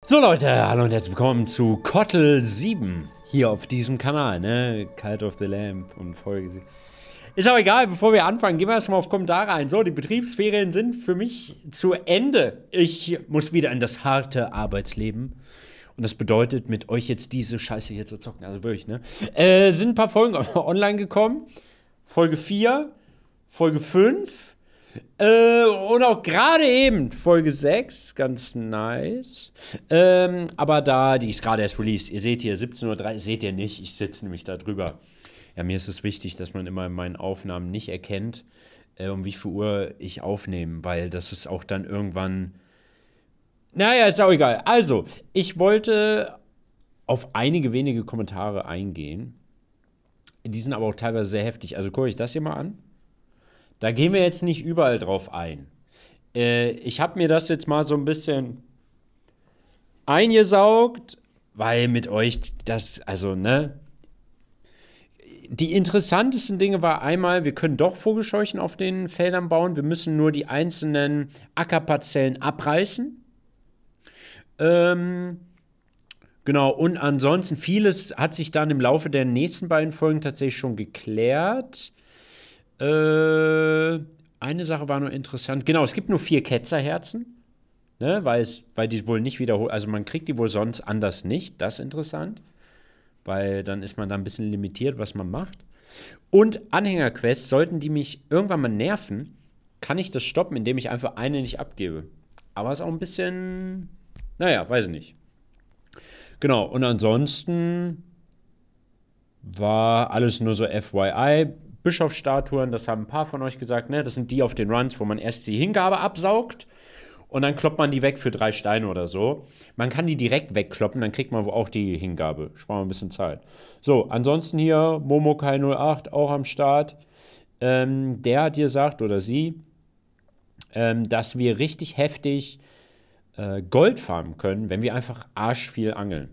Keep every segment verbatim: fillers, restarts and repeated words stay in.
So Leute, hallo und herzlich willkommen zu Kottel sieben hier auf diesem Kanal, ne? Cult of the Lamp und Folge sieben. Ist auch egal, bevor wir anfangen, gehen wir erstmal auf Kommentare ein. So, die Betriebsferien sind für mich zu Ende. Ich muss wieder in das harte Arbeitsleben. Und das bedeutet, mit euch jetzt diese Scheiße hier zu zocken. Also wirklich, ne? Äh, sind ein paar Folgen online gekommen. Folge vier, Folge fünf. Äh, und auch gerade eben Folge sechs, ganz nice. Ähm, aber da, die ist gerade erst released. Ihr seht hier, siebzehn Uhr dreißig, seht ihr nicht, ich sitze nämlich da drüber. Ja, mir ist es wichtig, dass man immer in meinen Aufnahmen nicht erkennt, äh, um wie viel Uhr ich aufnehme, weil das ist auch dann irgendwann... Naja, ist auch egal. Also, ich wollte auf einige wenige Kommentare eingehen. Die sind aber auch teilweise sehr heftig. Also gucke ich das hier mal an. Da gehen wir jetzt nicht überall drauf ein. Äh, ich habe mir das jetzt mal so ein bisschen eingesaugt, weil mit euch das, also, ne? Die interessantesten Dinge war einmal, wir können doch Vogelscheuchen auf den Feldern bauen. Wir müssen nur die einzelnen Ackerparzellen abreißen. Ähm, genau, und ansonsten, vieles hat sich dann im Laufe der nächsten beiden Folgen tatsächlich schon geklärt. Äh, eine Sache war nur interessant. Genau, es gibt nur vier Ketzerherzen, ne, weil, es, weil die wohl nicht wiederholt, also man kriegt die wohl sonst anders nicht. Das ist interessant, weil dann ist man da ein bisschen limitiert, was man macht. Und Anhängerquests, sollten die mich irgendwann mal nerven, kann ich das stoppen, indem ich einfach eine nicht abgebe. Aber ist auch ein bisschen, naja, weiß ich nicht. Genau, und ansonsten war alles nur so F Y I. Bischofsstatuen, das haben ein paar von euch gesagt, ne? Das sind die auf den Runs, wo man erst die Hingabe absaugt und dann kloppt man die weg für drei Steine oder so. Man kann die direkt wegkloppen, dann kriegt man wohl auch die Hingabe. Sparen wir ein bisschen Zeit. So, ansonsten hier Momokai null acht auch am Start. Ähm, der hat gesagt, oder sie, ähm, dass wir richtig heftig äh, Gold farmen können, wenn wir einfach arschviel angeln.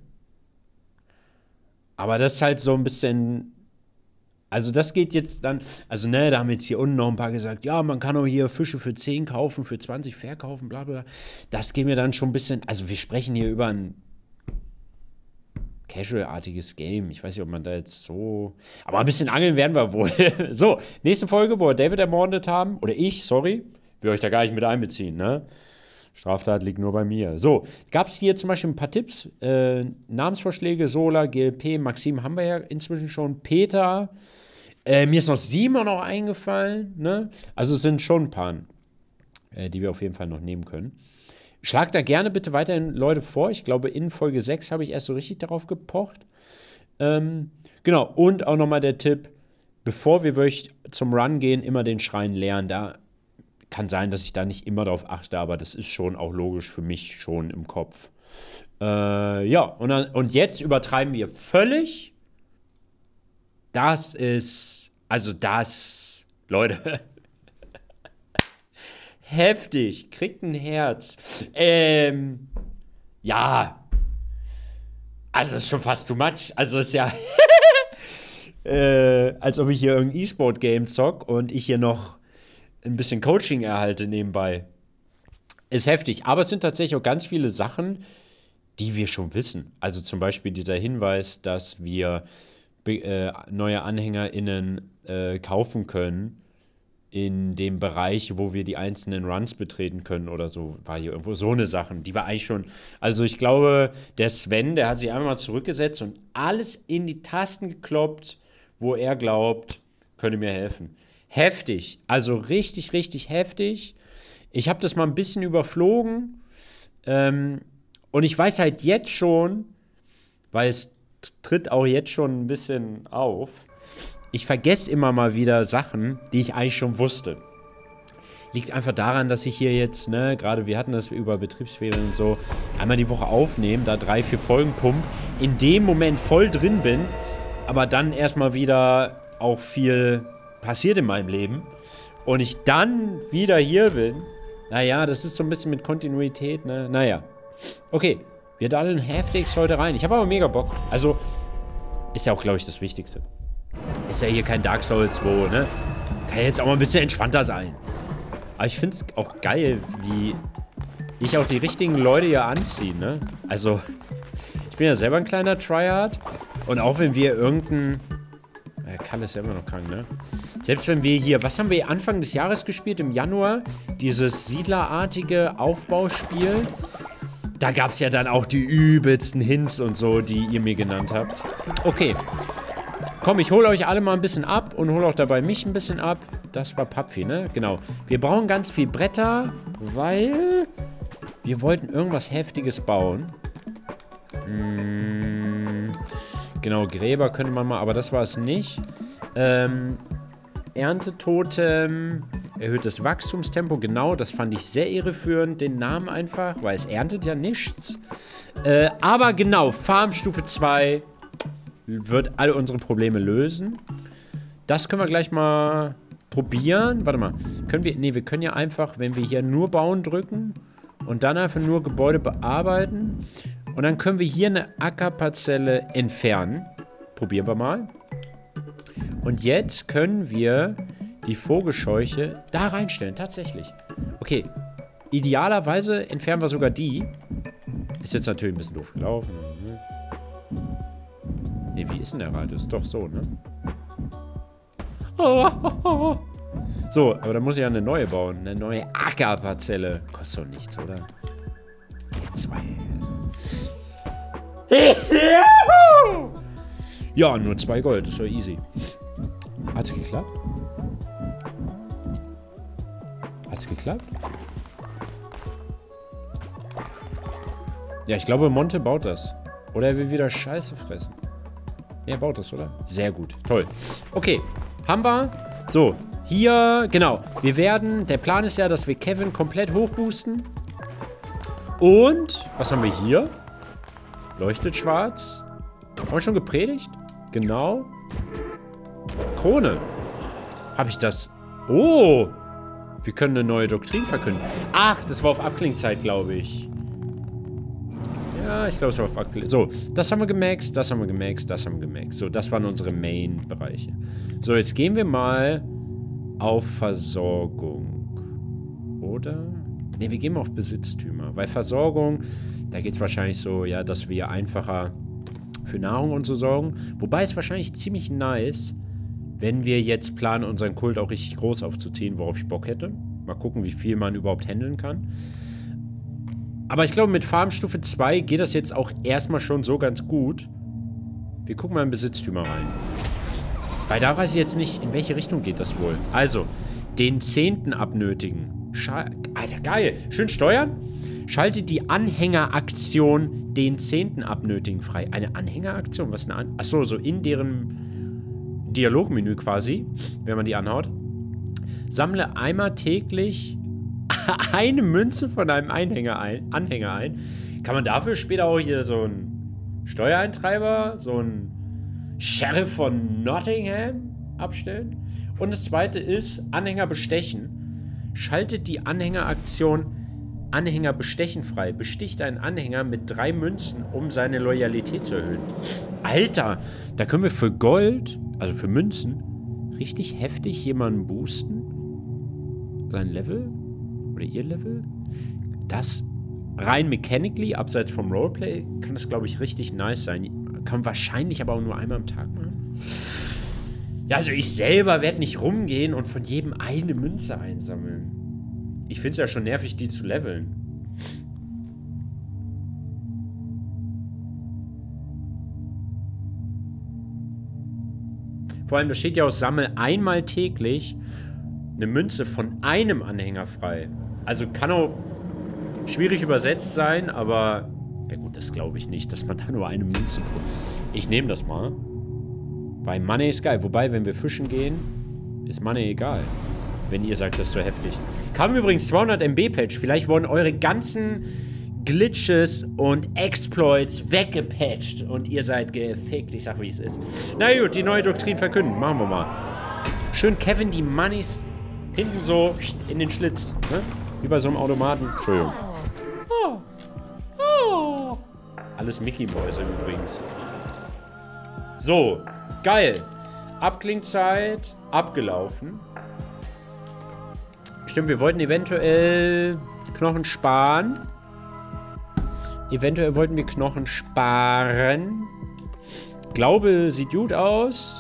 Aber das ist halt so ein bisschen... Also das geht jetzt dann, also ne, da haben jetzt hier unten noch ein paar gesagt, ja, man kann auch hier Fische für zehn kaufen, für zwanzig verkaufen, bla bla. Das geht mir dann schon ein bisschen, also wir sprechen hier über ein Casual-artiges Game. Ich weiß nicht, ob man da jetzt so, aber ein bisschen angeln werden wir wohl. So, nächste Folge, wo wir David ermordet haben, oder ich, sorry, will euch da gar nicht mit einbeziehen, ne? Straftat liegt nur bei mir. So, gab es hier zum Beispiel ein paar Tipps, äh, Namensvorschläge, Sola, G L P, Maxim haben wir ja inzwischen schon, Peter, äh, mir ist noch Simon noch eingefallen, ne? Also es sind schon ein paar, äh, die wir auf jeden Fall noch nehmen können. Schlagt da gerne bitte weiterhin Leute vor. Ich glaube, in Folge sechs habe ich erst so richtig darauf gepocht. Ähm, genau, und auch nochmal der Tipp, bevor wir wirklich zum Run gehen, immer den Schrein leeren. Da kann sein, dass ich da nicht immer darauf achte, aber das ist schon auch logisch für mich schon im Kopf. Äh, ja, und, dann, und jetzt übertreiben wir völlig. Das ist, also das, Leute, heftig, kriegt ein Herz. Ähm, ja, also ist schon fast too much. Also ist ja, äh, als ob ich hier irgendein E-Sport-Game zock und ich hier noch ein bisschen Coaching erhalte nebenbei. Ist heftig. Aber es sind tatsächlich auch ganz viele Sachen, die wir schon wissen. Also zum Beispiel dieser Hinweis, dass wir äh, neue AnhängerInnen äh, kaufen können in dem Bereich, wo wir die einzelnen Runs betreten können oder so, war hier irgendwo so eine Sache. Die war eigentlich schon, also ich glaube, der Sven, der hat sich einmal mal zurückgesetzt und alles in die Tasten gekloppt, wo er glaubt, könnte mir helfen. Heftig, also richtig, richtig heftig. Ich habe das mal ein bisschen überflogen ähm, und ich weiß halt jetzt schon, weil es tritt auch jetzt schon ein bisschen auf, ich vergesse immer mal wieder Sachen, die ich eigentlich schon wusste. Liegt einfach daran, dass ich hier jetzt, ne, gerade wir hatten das über Betriebsferien und so, einmal die Woche aufnehmen, da drei, vier Folgen pump, in dem Moment voll drin bin, aber dann erstmal wieder auch viel passiert in meinem Leben und ich dann wieder hier bin, naja, das ist so ein bisschen mit Kontinuität, ne, naja. Okay, wir daddeln heftigst heute rein. Ich habe aber mega Bock. Also, ist ja auch, glaube ich, das Wichtigste. Ist ja hier kein Dark Souls, wo, ne, kann jetzt auch mal ein bisschen entspannter sein. Aber ich finde es auch geil, wie ich auch die richtigen Leute hier anziehe, ne? Also, ich bin ja selber ein kleiner Tryhard. Und auch wenn wir irgendein... Äh, Kalle ist ja immer noch krank, ne? Selbst wenn wir hier... Was haben wir Anfang des Jahres gespielt? Im Januar? Dieses siedlerartige Aufbauspiel. Da gab es ja dann auch die übelsten Hints und so, die ihr mir genannt habt. Okay. Komm, ich hole euch alle mal ein bisschen ab und hole auch dabei mich ein bisschen ab. Das war Papfi, ne? Genau. Wir brauchen ganz viel Bretter, weil wir wollten irgendwas Heftiges bauen. Hm, genau, Gräber könnte man mal, aber das war es nicht. Ähm, Erntetotem, erhöhtes Wachstumstempo, genau, das fand ich sehr irreführend, den Namen einfach, weil es erntet ja nichts. Äh, aber genau, Farmstufe zwei wird all unsere Probleme lösen. Das können wir gleich mal probieren. Warte mal, können wir, nee, wir können ja einfach, wenn wir hier nur bauen drücken und dann einfach nur Gebäude bearbeiten und dann können wir hier eine Ackerparzelle entfernen. Probieren wir mal. Und jetzt können wir die Vogelscheuche da reinstellen, tatsächlich. Okay, idealerweise entfernen wir sogar die. Ist jetzt natürlich ein bisschen doof gelaufen. Ne, wie ist denn der Radius? Doch so, ne? So, aber da muss ich ja eine neue bauen. Eine neue Ackerparzelle. Kostet doch nichts, oder? Ja, zwei. Also. Ja, nur zwei Gold. Das ist doch easy. Hat's geklappt? Hat's geklappt? Ja, ich glaube, Monte baut das. Oder er will wieder Scheiße fressen. Er baut das, oder? Sehr gut. Toll. Okay. Haben wir. So. Hier. Genau. Wir werden... Der Plan ist ja, dass wir Kevin komplett hochboosten. Und... Was haben wir hier? Leuchtet schwarz. Haben wir schon gepredigt? Genau. Krone. Habe ich das... Oh. Wir können eine neue Doktrin verkünden. Ach, das war auf Abklingzeit, glaube ich. Ja, ich glaube, es war auf Abklingzeit. So, das haben wir gemaxt, das haben wir gemaxt, das haben wir gemaxt. So, das waren unsere Main-Bereiche. So, jetzt gehen wir mal auf Versorgung. Oder? Ne, wir gehen mal auf Besitztümer. Weil Versorgung, da geht es wahrscheinlich so, ja, dass wir einfacher für Nahrung und so sorgen. Wobei es wahrscheinlich ziemlich nice, wenn wir jetzt planen, unseren Kult auch richtig groß aufzuziehen, worauf ich Bock hätte. Mal gucken, wie viel man überhaupt handeln kann. Aber ich glaube, mit Farmstufe zwei geht das jetzt auch erstmal schon so ganz gut. Wir gucken mal in Besitztümer rein. Weil da weiß ich jetzt nicht, in welche Richtung geht das wohl. Also, den Zehnten abnötigen. Schal Alter, geil. Schön steuern. Schaltet die Anhängeraktion den Zehnten abnötigen frei. Eine Anhängeraktion? Was eine An... Achso, so in deren Dialogmenü quasi, wenn man die anhaut. Sammle einmal täglich eine Münze von einem Einhänger ein, Anhänger ein. Kann man dafür später auch hier so einen Steuereintreiber, so einen Sheriff von Nottingham abstellen? Und das zweite ist Anhänger bestechen. Schaltet die Anhängeraktion Anhänger bestechen frei. Besticht einen Anhänger mit drei Münzen, um seine Loyalität zu erhöhen. Alter, da können wir für Gold, also für Münzen, richtig heftig jemanden boosten. Sein Level oder ihr Level. Das rein mechanically, abseits vom Roleplay, kann das, glaube ich, richtig nice sein. Kann wahrscheinlich aber auch nur einmal am Tag machen. Ja, also ich selber werde nicht rumgehen und von jedem eine Münze einsammeln. Ich finde es ja schon nervig, die zu leveln. Vor allem, das steht ja aus Sammel einmal täglich eine Münze von einem Anhänger frei. Also kann auch schwierig übersetzt sein, aber ja gut, das glaube ich nicht, dass man da nur eine Münze bekommt. Ich nehme das mal. Weil Money ist geil. Wobei, wenn wir fischen gehen, ist Money egal. Wenn ihr sagt, das ist so heftig. Kam übrigens zweihundert Megabyte Patch. Vielleicht wurden eure ganzen Glitches und Exploits weggepatcht und ihr seid gefickt. Ich sag, wie es ist. Na gut, die neue Doktrin verkünden. Machen wir mal. Schön Kevin die Moneys hinten so in den Schlitz. Ne? Wie bei so einem Automaten. Entschuldigung. Oh. Oh. Alles Mickey-Mäuse übrigens. So. Geil. Abklingzeit abgelaufen. Stimmt, wir wollten eventuell Knochen sparen. Eventuell wollten wir Knochen sparen. Glaube, sieht gut aus.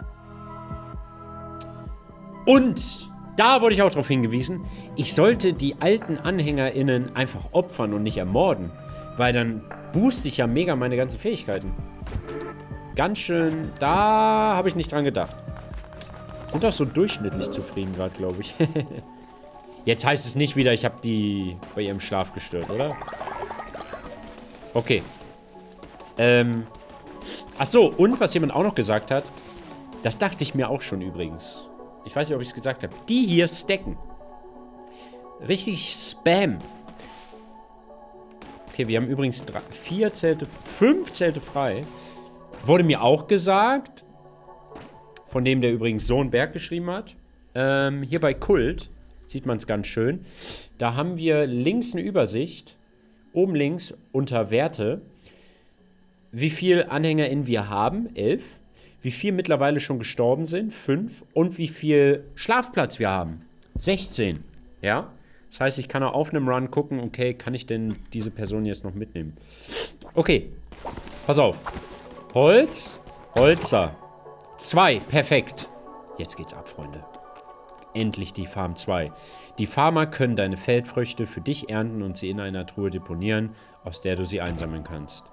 Und da wurde ich auch darauf hingewiesen, ich sollte die alten AnhängerInnen einfach opfern und nicht ermorden. Weil dann booste ich ja mega meine ganzen Fähigkeiten. Ganz schön, da habe ich nicht dran gedacht. Sind doch so durchschnittlich zufrieden gerade, glaube ich. Jetzt heißt es nicht wieder, ich habe die bei ihrem Schlaf gestört, oder? Okay. Ähm. Ach so, und was jemand auch noch gesagt hat, das dachte ich mir auch schon übrigens. Ich weiß nicht, ob ich es gesagt habe. Die hier stacken. Richtig Spam. Okay, wir haben übrigens drei, vier Zelte, fünf Zelte frei. Wurde mir auch gesagt, von dem, der übrigens so einen Berg geschrieben hat. Ähm, hier bei Kult sieht man es ganz schön. Da haben wir links eine Übersicht. Oben links unter Werte. Wie viel AnhängerInnen wir haben? elf. Wie viel mittlerweile schon gestorben sind? fünf. Und wie viel Schlafplatz wir haben? sechzehn. Ja? Das heißt, ich kann auch auf einem Run gucken, okay, kann ich denn diese Person jetzt noch mitnehmen? Okay. Pass auf. Holz. Holzer. Zwei. Perfekt. Jetzt geht's ab, Freunde. Endlich die Farm zwei. Die Farmer können deine Feldfrüchte für dich ernten und sie in einer Truhe deponieren, aus der du sie einsammeln kannst.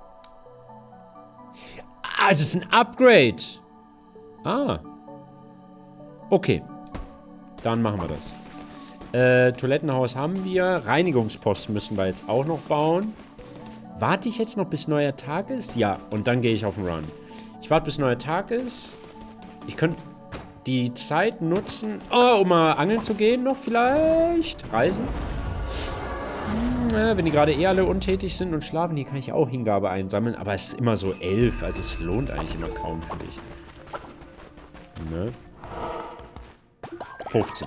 Ah, das ist ein Upgrade. Ah. Okay. Dann machen wir das. Äh, Toilettenhaus haben wir. Reinigungsposten müssen wir jetzt auch noch bauen. Warte ich jetzt noch, bis neuer Tag ist? Ja, und dann gehe ich auf den Run. Ich warte, bis neuer Tag ist. Ich könnte die Zeit nutzen, oh, um mal angeln zu gehen noch vielleicht. Reisen. Hm, äh, wenn die gerade eh alle untätig sind und schlafen, hier kann ich auch Hingabe einsammeln. Aber es ist immer so elf, also es lohnt eigentlich immer kaum, finde ich. Ne? fünfzehn.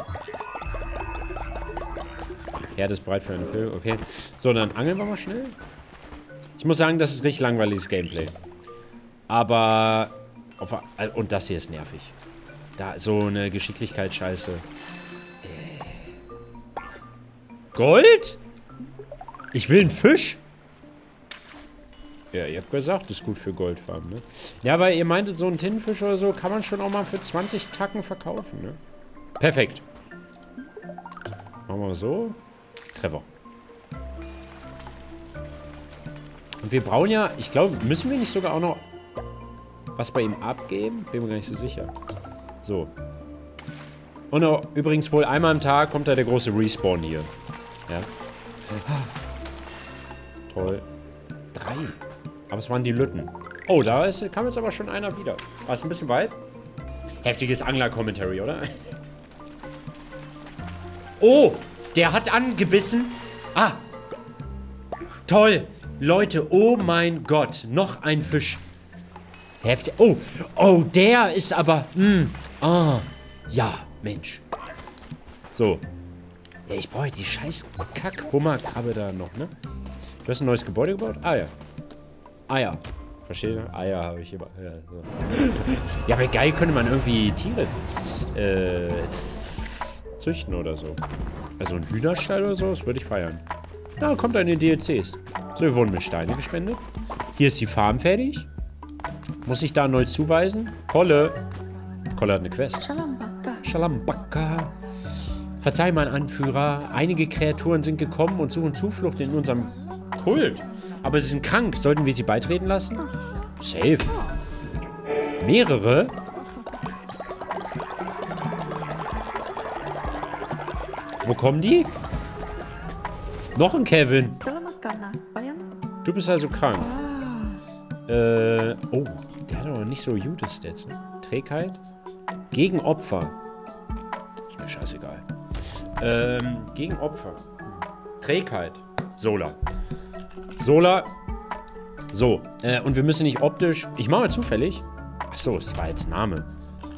Herd ist bereit für eine Pille, okay. So, dann angeln wir mal schnell. Ich muss sagen, das ist richtig langweiliges Gameplay. Aber... Auf, und das hier ist nervig. Da, so eine Geschicklichkeitsscheiße. Äh. Gold? Ich will einen Fisch? Ja, ihr habt gesagt, das ist gut für Goldfarben, ne? Ja, weil ihr meintet, so einen Tintenfisch oder so kann man schon auch mal für zwanzig Tacken verkaufen, ne? Perfekt. Machen wir so. Treffer. Und wir brauchen ja, ich glaube, müssen wir nicht sogar auch noch was bei ihm abgeben? Bin mir gar nicht so sicher. So. Und auch, übrigens wohl einmal am Tag kommt da der große Respawn hier. Ja. Toll. Drei. Aber es waren die Lütten. Oh, da ist, kam jetzt aber schon einer wieder. War es ein bisschen weit? Heftiges Angler-Commentary, oder? Oh, der hat angebissen. Ah. Toll. Leute, oh mein Gott. Noch ein Fisch. Heftig. Oh, oh, der ist aber... Mh, ah, ja, Mensch. So. Ja, ich brauche die scheiß Kack-Hummerkrabbe da noch, ne? Du hast ein neues Gebäude gebaut? Ah, ja. Eier. Verstehe? Eier habe ich immer. Ja, so. Ja, aber geil könnte man irgendwie Tiere äh, züchten oder so. Also ein Hühnerstall oder so, das würde ich feiern. Da kommt eine D L Cs. So, wir wurden mit Steine gespendet. Hier ist die Farm fertig. Muss ich da neu zuweisen? Kolle. Kolle hat eine Quest. Schalambaka. Schalambaka. Verzeih, mein Anführer. Einige Kreaturen sind gekommen und suchen Zuflucht in unserem Kult. Aber sie sind krank. Sollten wir sie beitreten lassen? Safe. Mehrere? Wo kommen die? Noch ein Kevin. Du bist also krank. Äh, oh, der hat aber nicht so gute Stats, ne? Trägheit. Gegen Opfer. Ist mir scheißegal. Ähm, gegen Opfer. Trägheit. Sola. Sola. So, äh, und wir müssen nicht optisch... Ich mache mal zufällig. Achso, es war jetzt Name.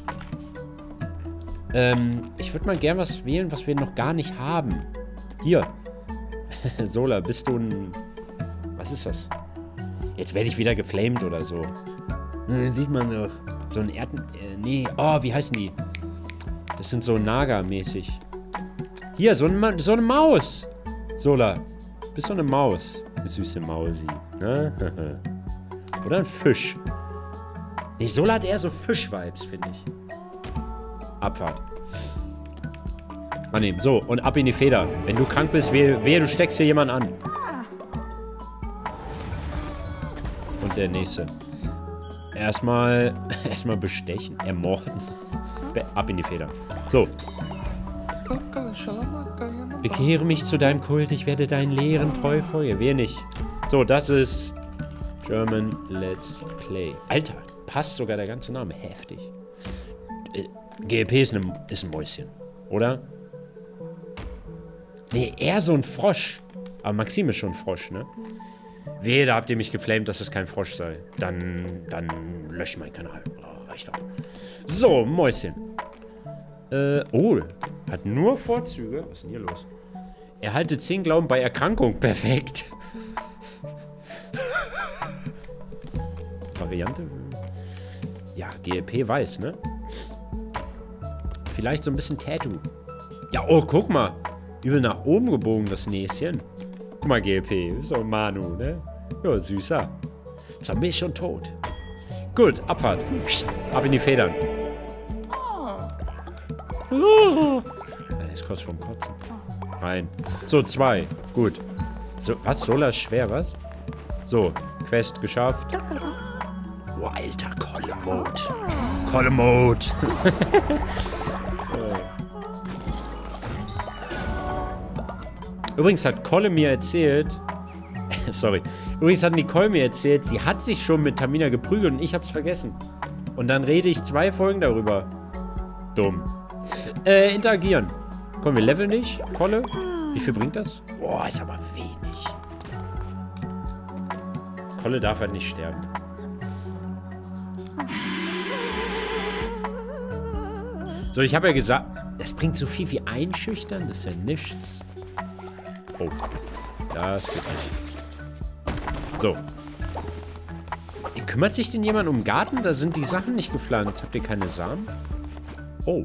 Ähm, ich würde mal gern was wählen, was wir noch gar nicht haben. Hier. Sola, bist du ein... Was ist das? Jetzt werde ich wieder geflamed oder so. Den sieht man doch. So ein Erden... Äh, nee. Oh, wie heißen die? Das sind so Naga-mäßig. Hier, so, ein Ma so eine Maus. Sola, bist du eine Maus? Eine süße Mausi. Ne? Oder ein Fisch. Nee, Sola hat eher so Fisch-Vibes, finde ich. Abfahrt. Annehmen. So, und ab in die Feder. Wenn du krank bist, wehe, wehe du steckst hier jemanden an. Und der nächste. Erstmal, erstmal bestechen, ermorden. Be ab in die Feder. So. Bekehre mich zu deinem Kult, ich werde deinen Lehren treu folgen. Wer nicht? So, das ist German Let's Play. Alter, passt sogar der ganze Name. Heftig. Äh, G L P ist, ne, ist ein Mäuschen, oder? Nee, eher so ein Frosch. Aber Maxim ist schon ein Frosch, ne? Wehe, da habt ihr mich geflamed, dass es kein Frosch sei. Dann, dann löscht mein Kanal. Oh, reicht doch. So, Mäuschen. Äh, oh, hat nur Vorzüge. Was ist denn hier los? Erhalte zehn Glauben bei Erkrankung. Perfekt. Variante? Ja, G L P weiß, ne? Vielleicht so ein bisschen Tattoo. Ja, oh, guck mal. Übel nach oben gebogen, das Näschen. Guck mal, G L P. So Manu, ne? Ja, süßer. Zombie ist schon tot. Gut, Abfahrt. Ab in die Federn. Oh. Der ist kurz vorm Kotzen. Nein. So, zwei. Gut. So, was? Solar ist schwer, was? So, Quest geschafft. Oh, alter, Kolle-Mode. Kolle-Mode. Übrigens hat Kolle mir erzählt... Sorry. Übrigens hat Nicole mir erzählt, sie hat sich schon mit Tamina geprügelt und ich hab's vergessen. Und dann rede ich zwei Folgen darüber. Dumm. Äh, interagieren. Komm, wir leveln nicht. Kolle. Wie viel bringt das? Boah, ist aber wenig. Kolle darf halt nicht sterben. So, ich habe ja gesagt, das bringt so viel wie einschüchtern. Das ist ja nichts. Oh. Das geht nicht. So. Kümmert sich denn jemand um den Garten? Da sind die Sachen nicht gepflanzt. Habt ihr keine Samen? Oh.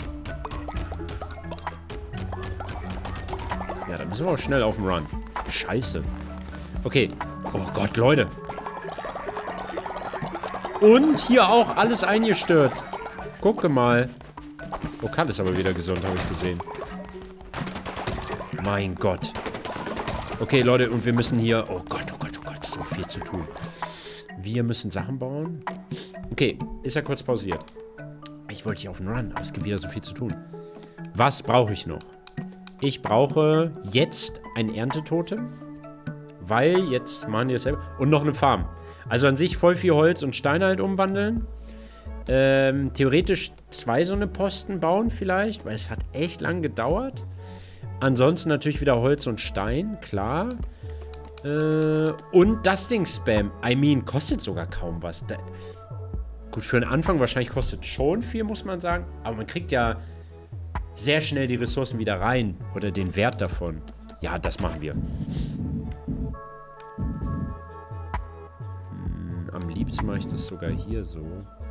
Ja, dann müssen wir auch schnell auf den Run. Scheiße. Okay. Oh Gott, Leute. Und hier auch alles eingestürzt. Gucke mal. Oh, Karl ist aber wieder gesund, habe ich gesehen. Mein Gott. Okay, Leute, und wir müssen hier... Oh Gott, oh Gott, oh Gott, so viel zu tun. Wir müssen Sachen bauen. Okay, ist ja kurz pausiert. Ich wollte hier auf den Run, aber es gibt wieder so viel zu tun. Was brauche ich noch? Ich brauche jetzt ein Erntetotem. Weil jetzt machen die es selber. Und noch eine Farm. Also an sich voll viel Holz und Steine halt umwandeln. Ähm, theoretisch zwei so eine Posten bauen vielleicht, weil es hat echt lang gedauert. Ansonsten natürlich wieder Holz und Stein, klar. Äh, und das Ding Spam. I mean, kostet sogar kaum was. Da, gut, für den Anfang wahrscheinlich kostet schon viel, muss man sagen. Aber man kriegt ja sehr schnell die Ressourcen wieder rein. Oder den Wert davon. Ja, das machen wir. Hm, am liebsten mache ich das sogar hier so.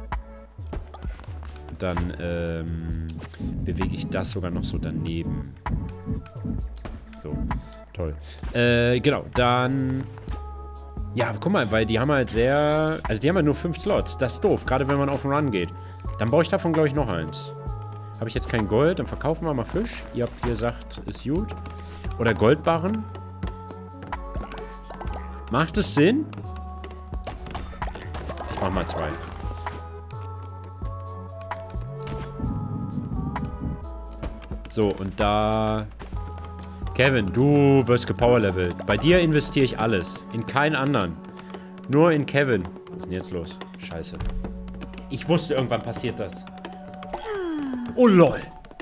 Dann ähm, bewege ich das sogar noch so daneben. So, toll. Äh, genau, dann... Ja, guck mal, weil die haben halt sehr... Also die haben halt nur fünf Slots. Das ist doof, gerade wenn man auf den Run geht. Dann baue ich davon, glaube ich, noch eins. Habe ich jetzt kein Gold, dann verkaufen wir mal Fisch. Ihr habt gesagt, ist gut. Oder Goldbarren. Macht es Sinn? Ich mach mal zwei. So, und da... Kevin, du wirst gepowerlevelt. Bei dir investiere ich alles. In keinen anderen. Nur in Kevin. Was ist denn jetzt los? Scheiße. Ich wusste, irgendwann passiert das. Oh, lol.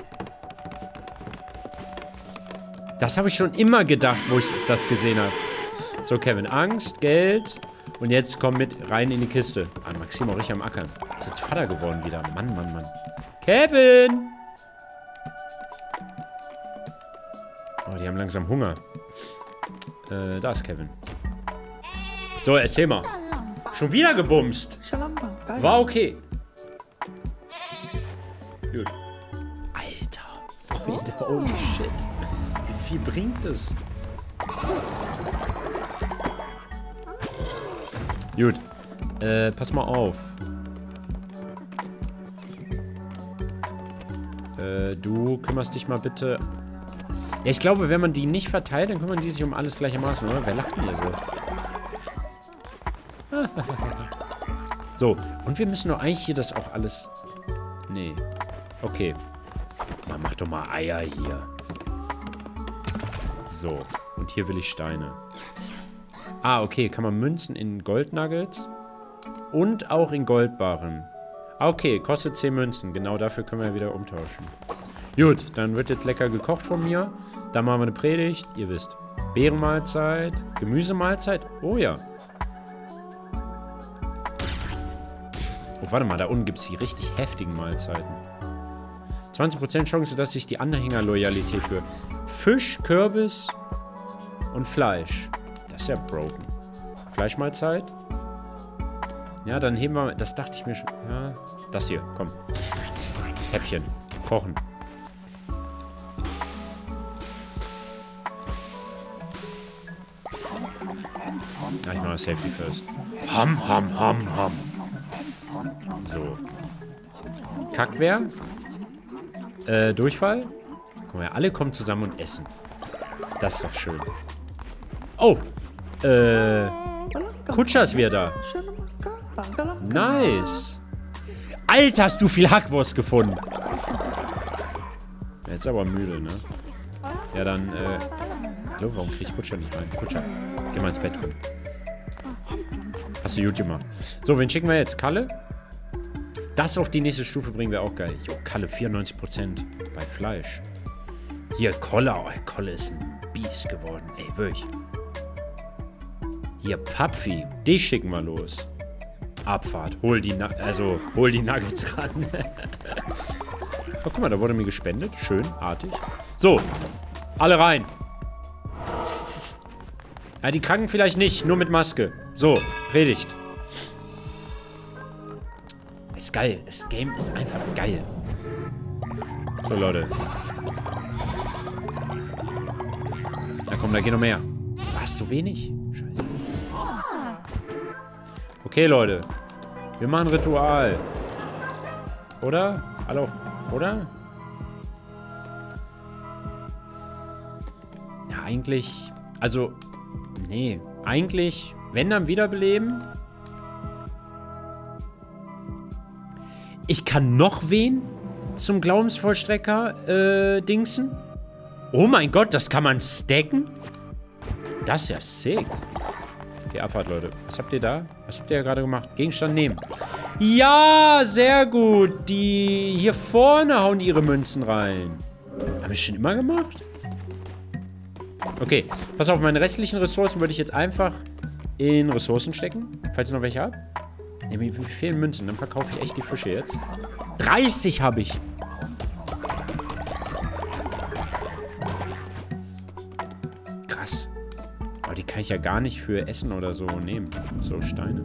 Das habe ich schon immer gedacht, wo ich das gesehen habe. So, Kevin, Angst, Geld. Und jetzt komm mit rein in die Kiste. Ah, Maxim auch richtig am Ackern. Ist jetzt Vater geworden wieder. Mann, Mann, Mann. Kevin! Oh, die haben langsam Hunger. Äh, da ist Kevin. So, erzähl mal. Schon wieder gebumst. War okay. Gut. Alter, Freunde, holy shit. Wie viel bringt das? Gut. Äh, pass mal auf. Äh, du kümmerst dich mal bitte... Ja, ich glaube, wenn man die nicht verteilt, dann kümmern die sich um alles gleichermaßen, oder? Wer lacht denn hier so? So, und wir müssen doch eigentlich hier das auch alles... Nee. Okay. Man macht doch mal Eier hier. So. Und hier will ich Steine. Ah, okay. Kann man Münzen in Goldnuggets und auch in Goldbarren. Ah, okay. Kostet zehn Münzen. Genau dafür können wir wieder umtauschen. Gut, dann wird jetzt lecker gekocht von mir. Dann machen wir eine Predigt. Ihr wisst. Beerenmahlzeit. Gemüsemahlzeit. Oh ja. Oh, warte mal. Da unten gibt es die richtig heftigen Mahlzeiten. zwanzig Prozent Chance, dass sich die Anhängerloyalität für Fisch, Kürbis und Fleisch. Das ist ja broken. Fleischmahlzeit. Ja, dann heben wir... Das dachte ich mir schon. Ja, das hier. Komm. Häppchen. Kochen. Ja, ich mache Safety first. Ham, ham, ham, ham. So. Kackwehr. Äh, Durchfall. Guck mal, alle kommen zusammen und essen. Das ist doch schön. Oh. Äh. Kutscher ist wieder da. Nice. Alter, hast du viel Hackwurst gefunden. Jetzt aber müde, ne? Ja, dann, äh... Hallo, warum krieg ich Kutscher nicht rein? Kutscher, geh mal ins Bett rein. Hast du gut gemacht. So, wen schicken wir jetzt? Kalle? Das auf die nächste Stufe bringen wir auch geil. Jo, Kalle, vierundneunzig Prozent bei Fleisch. Hier, Kolle. Oh, Kolle ist ein Biest geworden. Ey, wirklich. Hier, Papfi. Dich schicken wir los. Abfahrt. Hol die, Na also, hol die Nuggets ran. Oh, guck mal, da wurde mir gespendet. Schön, artig. So, alle rein. Ja, die Kranken vielleicht nicht, nur mit Maske. So, Predigt. Ist geil. Das Game ist einfach geil. So, Leute. Da komm, da geht noch mehr. Was, so wenig? Scheiße. Okay, Leute. Wir machen ein Ritual. Oder? Alle auf... Oder? Ja, eigentlich... Also... Nee. Eigentlich... Wenn dann wiederbeleben... Ich kann noch wen zum Glaubensvollstrecker äh, dingsen. Oh mein Gott, das kann man stacken? Das ist ja sick. Okay, Abfahrt, Leute. Was habt ihr da? Was habt ihr ja gerade gemacht? Gegenstand nehmen. Ja, sehr gut. Die hier vorne hauen die ihre Münzen rein. Haben wir schon immer gemacht? Okay, pass auf, meine restlichen Ressourcen würde ich jetzt einfach in Ressourcen stecken. Falls ihr noch welche habt. Ne, mir fehlen Münzen. Dann verkaufe ich echt die Fische jetzt. dreißig habe ich. Krass. Aber die kann ich ja gar nicht für Essen oder so nehmen. So Steine.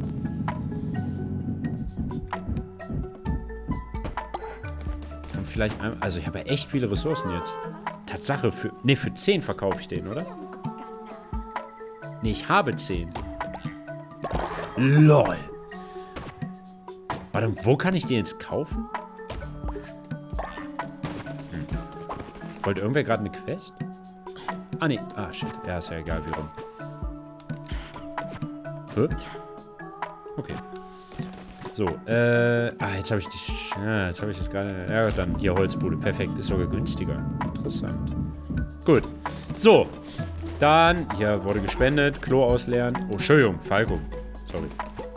Und vielleicht... ein, also ich habe ja echt viele Ressourcen jetzt. Tatsache, für... Ne, für zehn verkaufe ich den, oder? Ne, ich habe zehn. LOL. Warte, wo kann ich den jetzt kaufen? Hm. Wollte irgendwer gerade eine Quest? Ah, nee. Ah, shit. Ja, ist ja egal, wie rum. Hä? Okay. So, äh... Ah, jetzt habe ich die... Ja, jetzt habe ich das gerade... Ja, dann hier Holzbude. Perfekt. Ist sogar günstiger. Interessant. Gut. So. Dann... Hier wurde gespendet. Klo ausleeren. Oh, Entschuldigung. Falco. Sorry.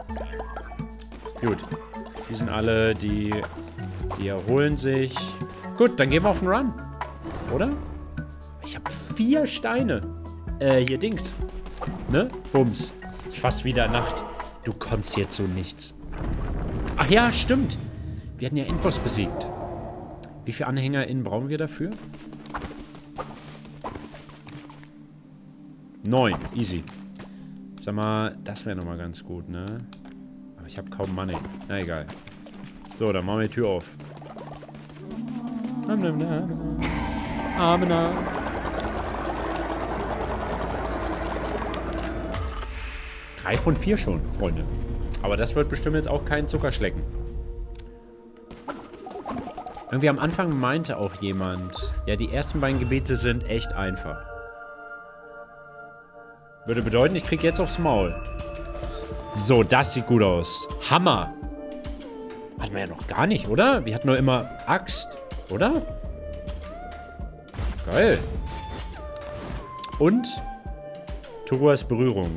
Gut. Die sind alle, die, die erholen sich. Gut, dann gehen wir auf den Run. Oder? Ich habe vier Steine. Äh, hier Dings. Ne? Bums. Fast wieder Nacht. Du kommst jetzt so nichts. Ach ja, stimmt. Wir hatten ja Endboss besiegt. Wie viele AnhängerInnen brauchen wir dafür? Neun. Easy. Sag mal, das wäre nochmal ganz gut, ne? Ich habe kaum Money. Na egal. So, dann machen wir die Tür auf. drei von vier schon, Freunde. Aber das wird bestimmt jetzt auch kein Zuckerschlecken. Irgendwie am Anfang meinte auch jemand, ja, die ersten beiden Gebete sind echt einfach. Würde bedeuten, ich krieg jetzt aufs Maul. So, das sieht gut aus. Hammer. Hatten wir ja noch gar nicht, oder? Wir hatten nur immer Axt, oder? Geil. Und Turuas Berührung.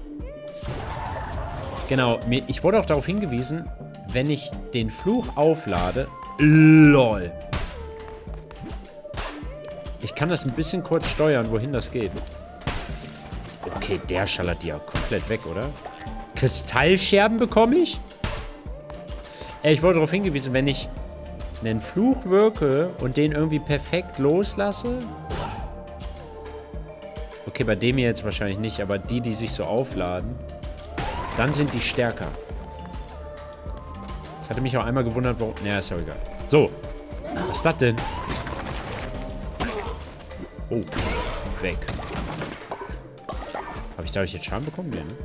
Genau, mir, ich wurde auch darauf hingewiesen, wenn ich den Fluch auflade... LOL. Ich kann das ein bisschen kurz steuern, wohin das geht. Okay, der schallert die ja komplett weg, oder? Kristallscherben bekomme ich? Äh, ich wurde darauf hingewiesen, wenn ich einen Fluch wirke und den irgendwie perfekt loslasse... Okay, bei dem hier jetzt wahrscheinlich nicht, aber die, die sich so aufladen, dann sind die stärker. Ich hatte mich auch einmal gewundert, warum... Naja, ist ja egal. So. Was ist das denn? Oh. Weg. Habe ich dadurch jetzt Schaden bekommen? Nee, ne?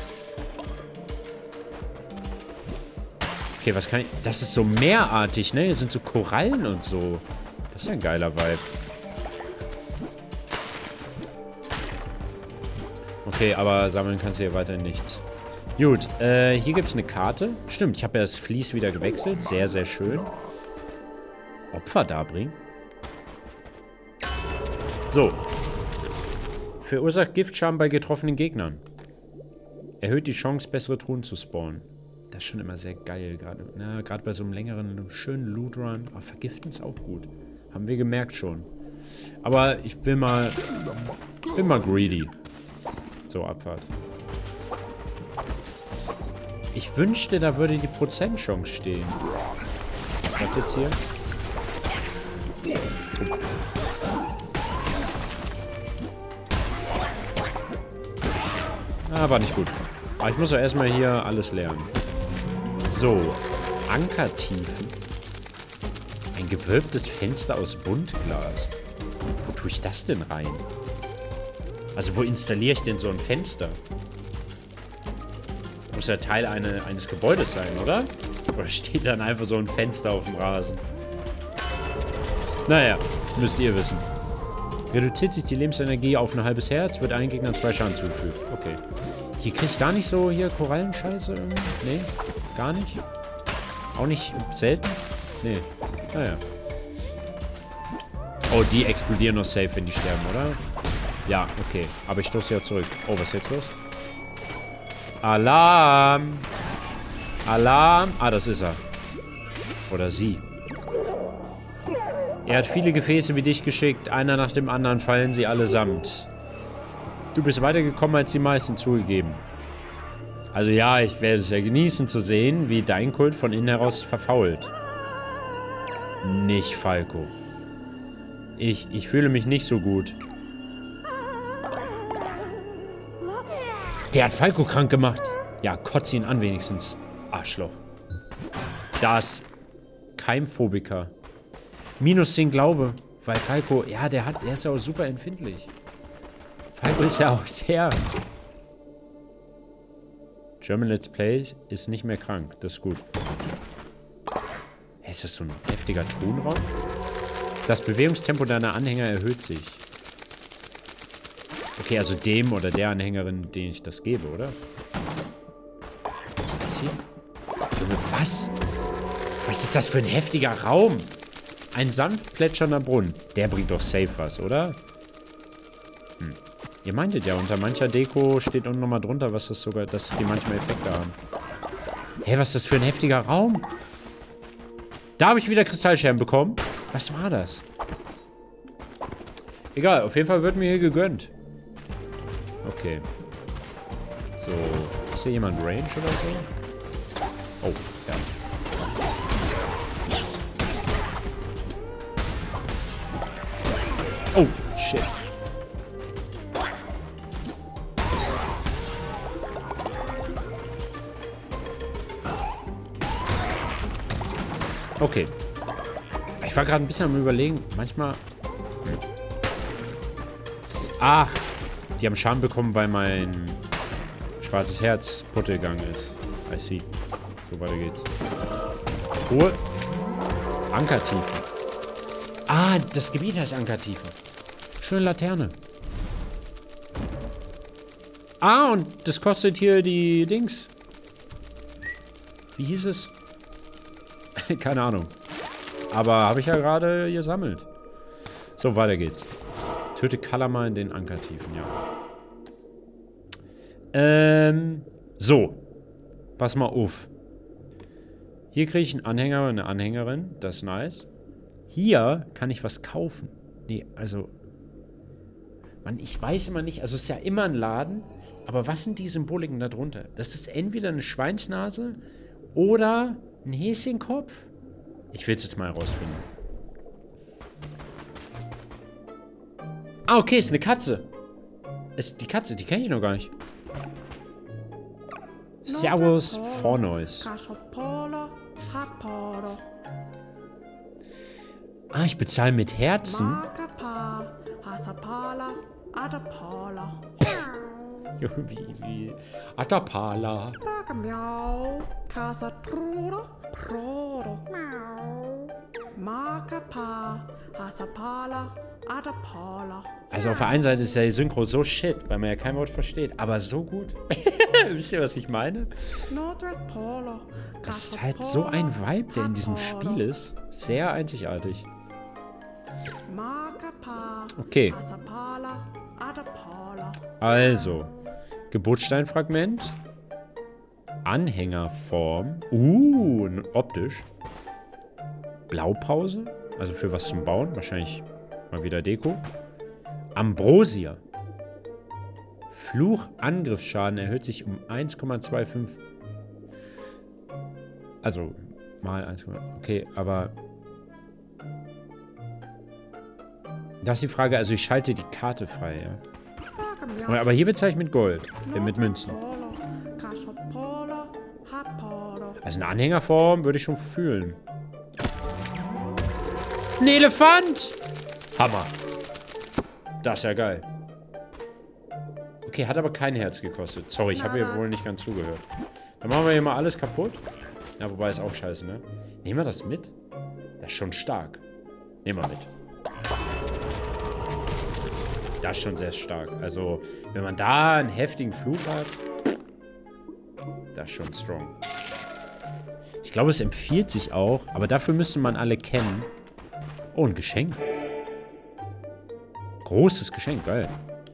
Okay, was kann ich... Das ist so meerartig, ne? Hier sind so Korallen und so. Das ist ja ein geiler Vibe. Okay, aber sammeln kannst du hier weiterhin nichts. Gut, äh, hier gibt es eine Karte. Stimmt, ich habe ja das Vlies wieder gewechselt. Sehr, sehr schön. Opfer darbringen. So. Verursacht Giftschaden bei getroffenen Gegnern. Erhöht die Chance, bessere Truhen zu spawnen. Das ist schon immer sehr geil, gerade. Na, gerade bei so einem längeren, schönen Loot-Run. Aber vergiften ist auch gut. Haben wir gemerkt schon. Aber ich will mal... Bin mal greedy. So, Abfahrt. Ich wünschte, da würde die Prozentchance stehen. Was ist das jetzt hier? Ah, war nicht gut. Aber ich muss doch erstmal hier alles lernen. So. Ankertiefen. Ein gewölbtes Fenster aus Buntglas. Wo tue ich das denn rein? Also, wo installiere ich denn so ein Fenster? Muss ja Teil eine, eines Gebäudes sein, oder? Oder steht dann einfach so ein Fenster auf dem Rasen? Naja, müsst ihr wissen. Reduziert sich die Lebensenergie auf ein halbes Herz, wird allen Gegnern zwei Schaden zugefügt. Okay. Hier kriege ich gar nicht so hier Korallenscheiße. Nee, gar nicht. Auch nicht selten? Nee. Naja. Oh, die explodieren noch safe, wenn die sterben, oder? Ja, okay. Aber ich stoße ja zurück. Oh, was ist jetzt los? Alarm! Alarm! Ah, das ist er. Oder sie. Er hat viele Gefäße wie dich geschickt. Einer nach dem anderen fallen sie allesamt. Du bist weitergekommen als die meisten, zugegeben. Also ja, ich werde es ja genießen zu sehen, wie dein Kult von innen heraus verfault. Nicht Falco. Ich, ich fühle mich nicht so gut. Der hat Falco krank gemacht. Ja, kotz ihn an wenigstens. Arschloch. Das Keimphobiker. Minus zehn Glaube. Weil Falco, ja, der hat, der ist ja auch super empfindlich. Falco ist ja auch sehr... German Let's Play ist nicht mehr krank. Das ist gut. Hey, ist das so ein heftiger Thronraum? Das Bewegungstempo deiner Anhänger erhöht sich. Okay, also dem oder der Anhängerin, den ich das gebe, oder? Was ist das hier? Junge, was? Was ist das für ein heftiger Raum? Ein sanft plätschernder Brunnen. Der bringt doch safe was, oder? Hm. Ihr meintet ja, unter mancher Deko steht unten nochmal drunter, was das sogar, dass die manchmal Effekte haben. Hä, hey, was ist das für ein heftiger Raum? Da habe ich wieder Kristallscherben bekommen. Was war das? Egal, auf jeden Fall wird mir hier gegönnt. Okay. So. Ist hier jemand Range oder so? Oh, ja. Oh, shit. Okay. Ich war gerade ein bisschen am Überlegen. Manchmal... Hm. Ach, die haben Schaden bekommen, weil mein schwarzes Herz putte gegangen ist. I see. So, weiter geht's. Truhe. Ankertiefe. Ah, das Gebiet heißt Ankertiefe. Schöne Laterne. Ah, und das kostet hier die Dings. Wie hieß es? Keine Ahnung. Aber habe ich ja gerade gesammelt. So, weiter geht's. Töte Kalama in den Ankertiefen, ja. Ähm, so. Pass mal auf. Hier kriege ich einen Anhänger und eine Anhängerin. Das ist nice. Hier kann ich was kaufen. Nee, also... Mann, ich weiß immer nicht. Also es ist ja immer ein Laden. Aber was sind die Symboliken da drunter? Das ist entweder eine Schweinsnase oder ein Häschenkopf. Ich will es jetzt mal herausfinden. Ah, okay, ist eine Katze. Ist die Katze, die kenne ich noch gar nicht. Servus, Fornois. Ah, ich bezahle mit Herzen. wie, wie. Atapala. Also auf der einen Seite ist ja die Synchro so shit, weil man ja kein Wort versteht, aber so gut. Wisst ihr, was ich meine? Das ist halt so ein Vibe, der in diesem Spiel ist. Sehr einzigartig. Okay. Also, Geburtssteinfragment. Anhängerform. Uh, optisch. Blaupause. Also für was zum Bauen. Wahrscheinlich mal wieder Deko. Ambrosia. Fluch-Angriffsschaden erhöht sich um eins Komma fünfundzwanzig. Also, mal eins. Okay, aber... Das ist die Frage, also ich schalte die Karte frei, ja. Aber hier bezahle ich mit Gold. Äh, mit Münzen. Also eine Anhängerform würde ich schon fühlen. Ein Elefant! Hammer. Das ist ja geil. Okay, hat aber kein Herz gekostet. Sorry, ich habe hier wohl nicht ganz zugehört. Dann machen wir hier mal alles kaputt. Ja, wobei ist auch scheiße, ne? Nehmen wir das mit? Das ist schon stark. Nehmen wir mit. Das ist schon sehr stark. Also, wenn man da einen heftigen Flug hat, das ist schon strong. Ich glaube, es empfiehlt sich auch, aber dafür müsste man alle kennen. Oh, ein Geschenk. Großes Geschenk, geil.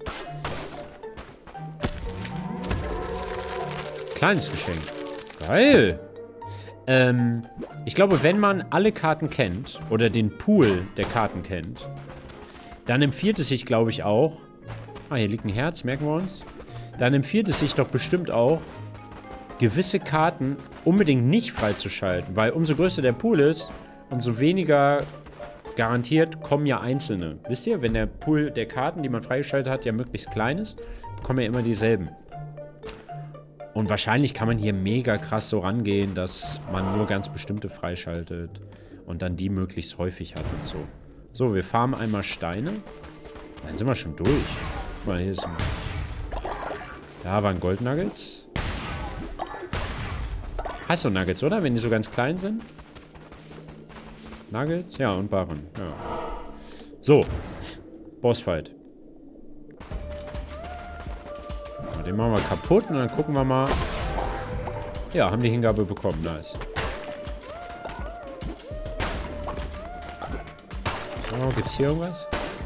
Kleines Geschenk. Geil. Ähm, ich glaube, wenn man alle Karten kennt, oder den Pool der Karten kennt, dann empfiehlt es sich, glaube ich, auch... Ah, hier liegt ein Herz, merken wir uns. Dann empfiehlt es sich doch bestimmt auch, gewisse Karten unbedingt nicht freizuschalten. Weil umso größer der Pool ist, umso weniger garantiert kommen ja einzelne. Wisst ihr, wenn der Pool der Karten, die man freigeschaltet hat, ja möglichst klein ist, bekommen ja immer dieselben. Und wahrscheinlich kann man hier mega krass so rangehen, dass man nur ganz bestimmte freischaltet und dann die möglichst häufig hat und so. So, wir farmen einmal Steine. Dann sind wir schon durch. Guck mal, hier ist ein... Da waren Goldnuggets. Hast du Nuggets, oder? Wenn die so ganz klein sind. Nuggets? Ja, und Barren. Ja. So. Bossfight. Den machen wir kaputt und dann gucken wir mal. Ja, haben die Hingabe bekommen. Nice. Oh, gibt's hier irgendwas?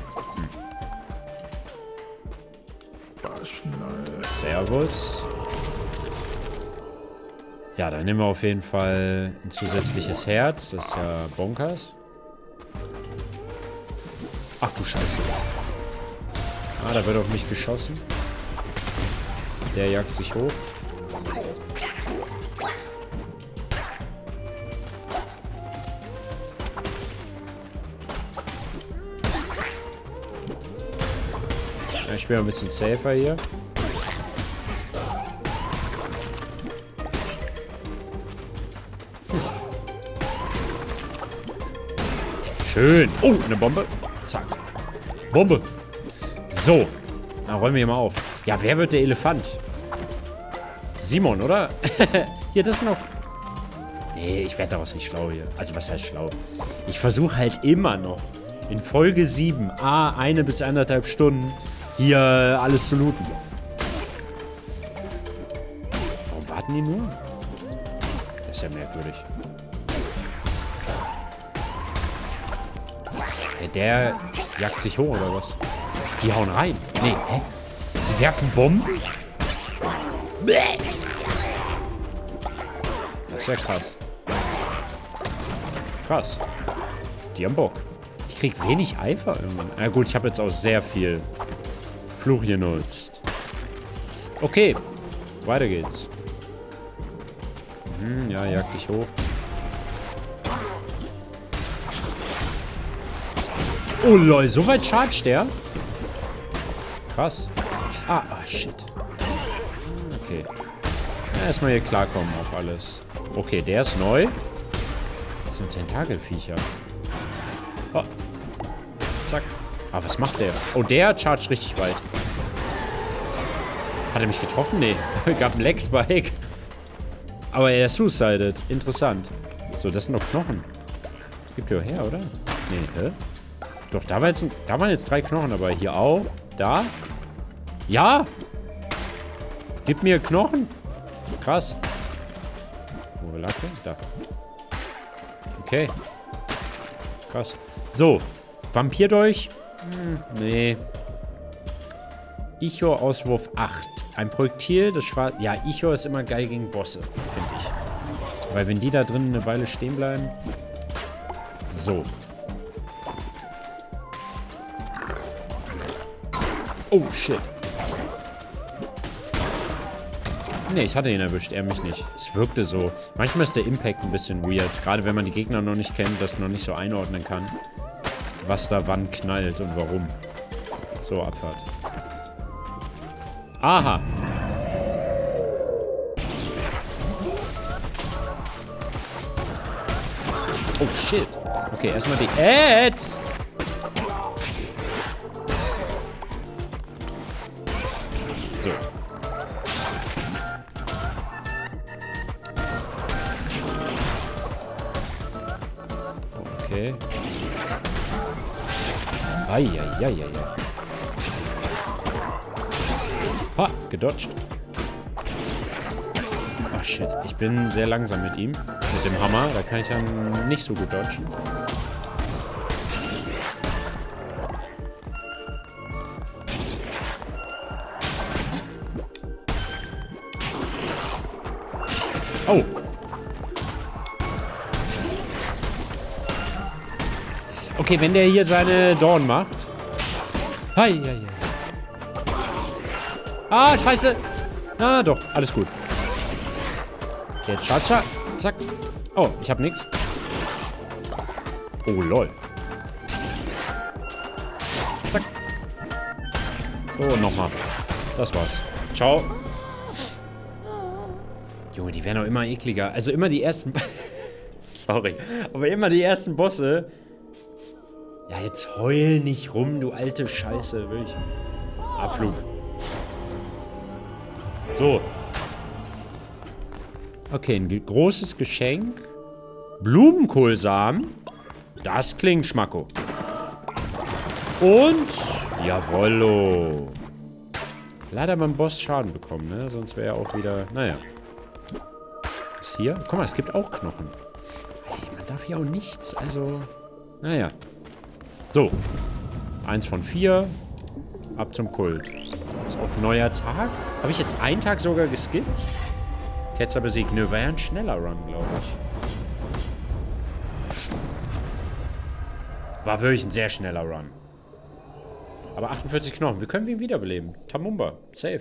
Hm. Servus. Ja, dann nehmen wir auf jeden Fall ein zusätzliches Herz. Das ist ja bonkers. Ach du Scheiße. Ah, da wird auf mich geschossen. Der jagt sich hoch. Ja, ich bin ein bisschen safer hier. Schön. Oh, eine Bombe. Zack. Bombe. So. Dann räumen wir hier mal auf. Ja, wer wird der Elefant? Simon, oder? Hier, das noch. Nee, ich werde daraus nicht schlau hier. Also, was heißt schlau? Ich versuche halt immer noch in Folge sieben, ah, eine bis anderthalb Stunden, hier alles zu looten. Warum warten die nur? Das ist ja merkwürdig. Der jagt sich hoch, oder was? Die hauen rein. Nee, hä? Die werfen Bomben? Das ist ja krass. Krass. Die haben Bock. Ich krieg wenig Eifer irgendwann. Na gut, ich habe jetzt auch sehr viel Fluch genutzt. Okay. Weiter geht's. Hm, ja, jag dich hoch. Oh lol, so weit chargt der? Krass. Ah, ah, shit. Okay. Ja, erstmal hier klarkommen auf alles. Okay, der ist neu. Das sind Tentakelviecher. Oh. Zack. Ah, was macht der? Oh, der chargt richtig weit. Hat er mich getroffen? Nee. Gab einen Leg-Spike. Aber er ist suicided. Interessant. So, das sind noch Knochen. Gibt ja her, oder? Nee, hä? Doch, da, war jetzt ein, da waren jetzt drei Knochen, aber hier auch. Da. Ja! Gib mir Knochen. Krass. Wo lag der? Da. Okay. Krass. So. Vampirdolch? Hm, nee. Ichor-Auswurf acht. Ein Projektil, das schwarz... Ja, Ichor ist immer geil gegen Bosse, finde ich. Weil wenn die da drin eine Weile stehen bleiben... So. Oh, shit. Nee, ich hatte ihn erwischt, er mich nicht. Es wirkte so. Manchmal ist der Impact ein bisschen weird. Gerade wenn man die Gegner noch nicht kennt, das noch nicht so einordnen kann. Was da wann knallt und warum. So, Abfahrt. Aha. Oh, shit. Okay, erstmal die Ads. So. Okay. Eieieiei. Ha, gedodged. Ach shit, ich bin sehr langsam mit ihm. Mit dem Hammer, da kann ich dann nicht so gut dodgen. Oh. Okay, wenn der hier seine Dorn macht. Hei, hei, hei. Ah, scheiße. Ah, doch. Alles gut. Jetzt Charge. Zack. Oh, ich hab nix. Oh, lol. Zack. So, nochmal. Das war's. Ciao. Junge, die werden auch immer ekliger. Also immer die ersten... Sorry. Aber immer die ersten Bosse... Ja, jetzt heul nicht rum, du alte Scheiße. Wirklich. Abflug. So. Okay, ein großes Geschenk. Blumenkohlsamen. Das klingt schmacko. Und... Jawollo. Leider beim Boss Schaden bekommen, ne? Sonst wäre er auch wieder... Naja. Was hier? Guck mal, es gibt auch Knochen. Hey, man darf hier auch nichts. Also... Naja. So. Eins von vier. Ab zum Kult. Ist auch ein neuer Tag. Habe ich jetzt einen Tag sogar geskippt? Ketzer besiegt. Nö, war ja ein schneller Run, glaube ich. War wirklich ein sehr schneller Run. Aber achtundvierzig Knochen. Wir können ihn wiederbeleben. Tamumba. Safe.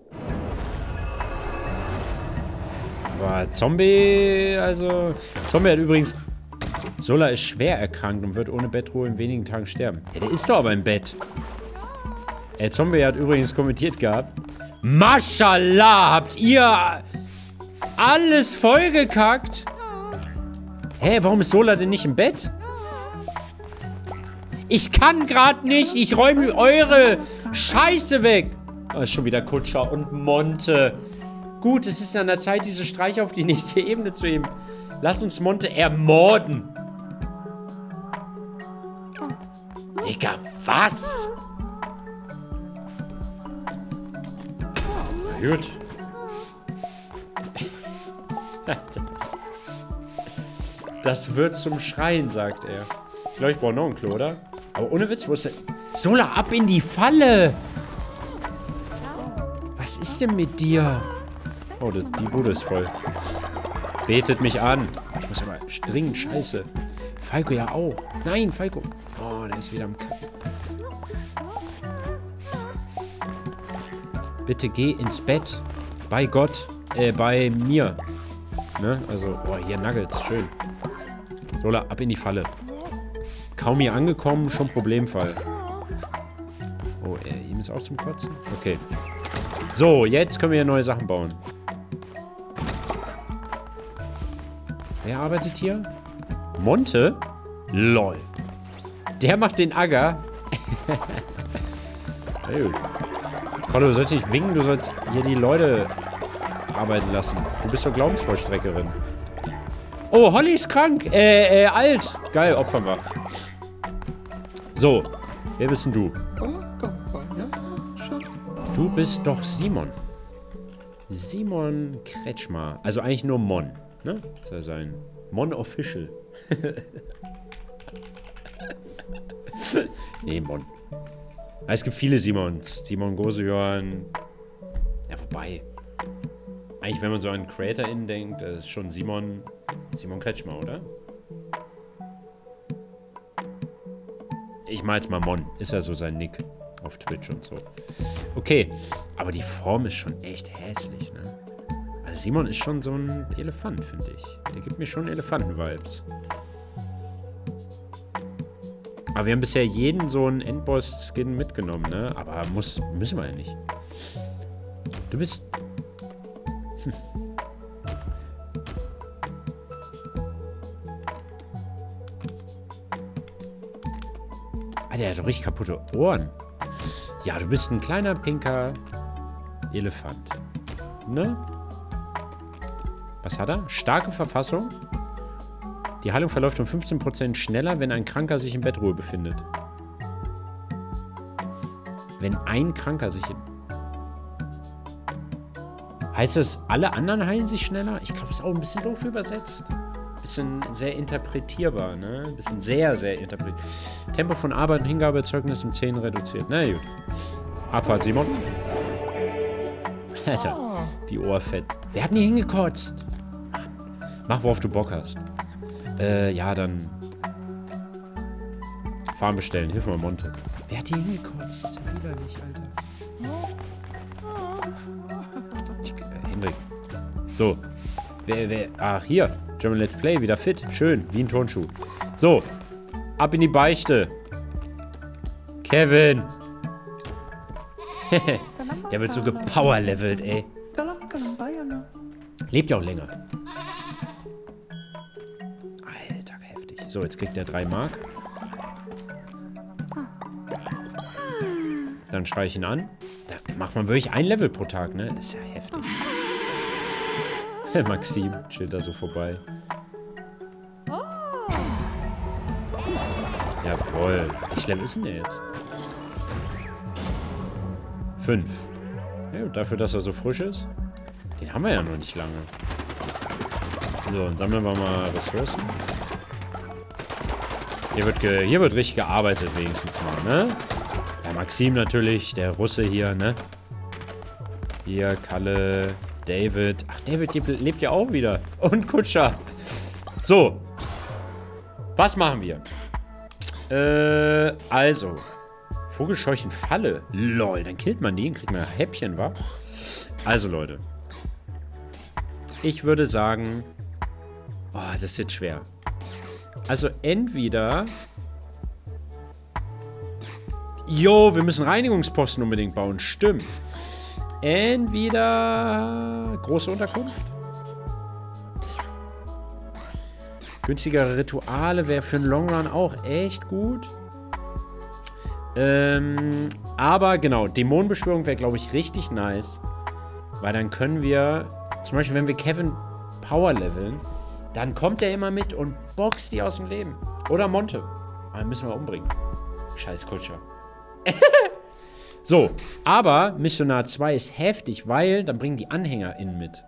Aber Zombie, also... Zombie hat übrigens... Sola ist schwer erkrankt und wird ohne Bettruhe in wenigen Tagen sterben. Ja, der ist doch aber im Bett. Der Zombie hat übrigens kommentiert gehabt. Maschallah, habt ihr alles vollgekackt? Hä, warum ist Sola denn nicht im Bett? Ich kann gerade nicht. Ich räume eure Scheiße weg. Oh, ist schon wieder Kutscher und Monte. Gut, es ist an der Zeit, diese Streiche auf die nächste Ebene zu heben. Lass uns Monte ermorden. Digga, was? Gut. Das wird zum Schreien, sagt er. Ich glaube, ich brauche noch ein Klo, oder? Aber ohne Witz, wo ist der... Sola, ab in die Falle! Was ist denn mit dir? Oh, das, die Bude ist voll. Betet mich an. Ich muss aber dringend scheiße. Falco ja auch. Nein, Falco. Oh, der ist wieder am Kacken. Bitte geh ins Bett. Bei Gott. Äh, bei mir. Ne? Also, oh, hier Nuggets. Schön. Sola, ab in die Falle. Kaum hier angekommen, schon Problemfall. Oh, äh, ihm ist auch zum Kotzen? Okay. So, jetzt können wir hier neue Sachen bauen. Wer arbeitet hier? Monte? Lol. Der macht den Acker. Hey. Hallo, du sollst nicht winken, du sollst hier die Leute arbeiten lassen. Du bist doch Glaubensvollstreckerin. Oh, Holly ist krank. Äh, äh, alt. Geil, opfern wir. So, wer bist denn du? Du bist doch Simon. Simon Kretschmer. Also eigentlich nur Mon, ne? Das soll sein. Mon Official. Nee, Mon. Es gibt viele Simons. Simon Gosejörn. Ja, wobei. Eigentlich, wenn man so an CreatorInnen denkt, das ist schon Simon... Simon Kretschmer, oder? Ich mal jetzt mal Mon. Ist ja so sein Nick auf Twitch und so. Okay. Aber die Form ist schon echt hässlich, ne? Also Simon ist schon so ein Elefant, finde ich. Der gibt mir schon Elefanten-Vibes. Aber wir haben bisher jeden so einen Endboss-Skin mitgenommen, ne? Aber muss, müssen wir ja nicht. Du bist... Hm. Ah, der hat doch richtig kaputte Ohren. Ja, du bist ein kleiner, pinker Elefant. Ne? Was hat er? Starke Verfassung. Die Heilung verläuft um fünfzehn Prozent schneller, wenn ein Kranker sich in Bettruhe befindet. Wenn ein Kranker sich in... Heißt das, alle anderen heilen sich schneller? Ich glaube, das ist auch ein bisschen doof übersetzt. Bisschen sehr interpretierbar, ne? Ein bisschen sehr, sehr interpretierbar. Tempo von Arbeit und Hingabeerzeugnis um zehn reduziert. Na gut. Abfahrt, Simon. Alter, die Ohrfett. Wer hat denn hier hingekotzt? Mann. Mach, worauf du Bock hast. Äh, ja, dann... Farm bestellen. Hilf mal, Monte. Wer hat hier hingekotzt? Das ist ja widerlich, Alter. Ich, äh, Hendrik. So. Wer, wer... Ach, hier. German Let's Play, wieder fit. Schön, wie ein Turnschuh. So, ab in die Beichte. Kevin. Der wird so gepowerlevelt, ey. Lebt ja auch länger. Alter, heftig. So, jetzt kriegt er drei Mark. Dann schreie ich ihn an. Da macht man wirklich ein Level pro Tag, ne? Ist ja heftig. Maxim chillt da so vorbei. Jawohl. Welches Level ist denn der jetzt? Fünf. Ja, dafür, dass er so frisch ist. Den haben wir ja noch nicht lange. So, und sammeln wir mal Ressourcen. Hier wird, ge hier wird richtig gearbeitet, wenigstens mal, ne? Ja, Maxim natürlich, der Russe hier, ne? Hier, Kalle... David. Ach, David lebt ja auch wieder. Und Kutscher. So. Was machen wir? Äh, also. Vogelscheuchen Falle. Lol, dann killt man die und kriegt man Häppchen, wa? Also, Leute. Ich würde sagen... Oh, das ist jetzt schwer. Also, entweder... Jo, wir müssen Reinigungsposten unbedingt bauen. Stimmt. Entweder große Unterkunft. Günstigere Rituale wäre für einen Longrun auch echt gut. Ähm, aber genau, Dämonenbeschwörung wäre, glaube ich, richtig nice. Weil dann können wir, zum Beispiel, wenn wir Kevin Power leveln, dann kommt er immer mit und boxt die aus dem Leben. Oder Monte. Aber den müssen wir umbringen. Scheiß Kutscher. So, aber Missionar zwei ist heftig, weil dann bringen die AnhängerInnen mit.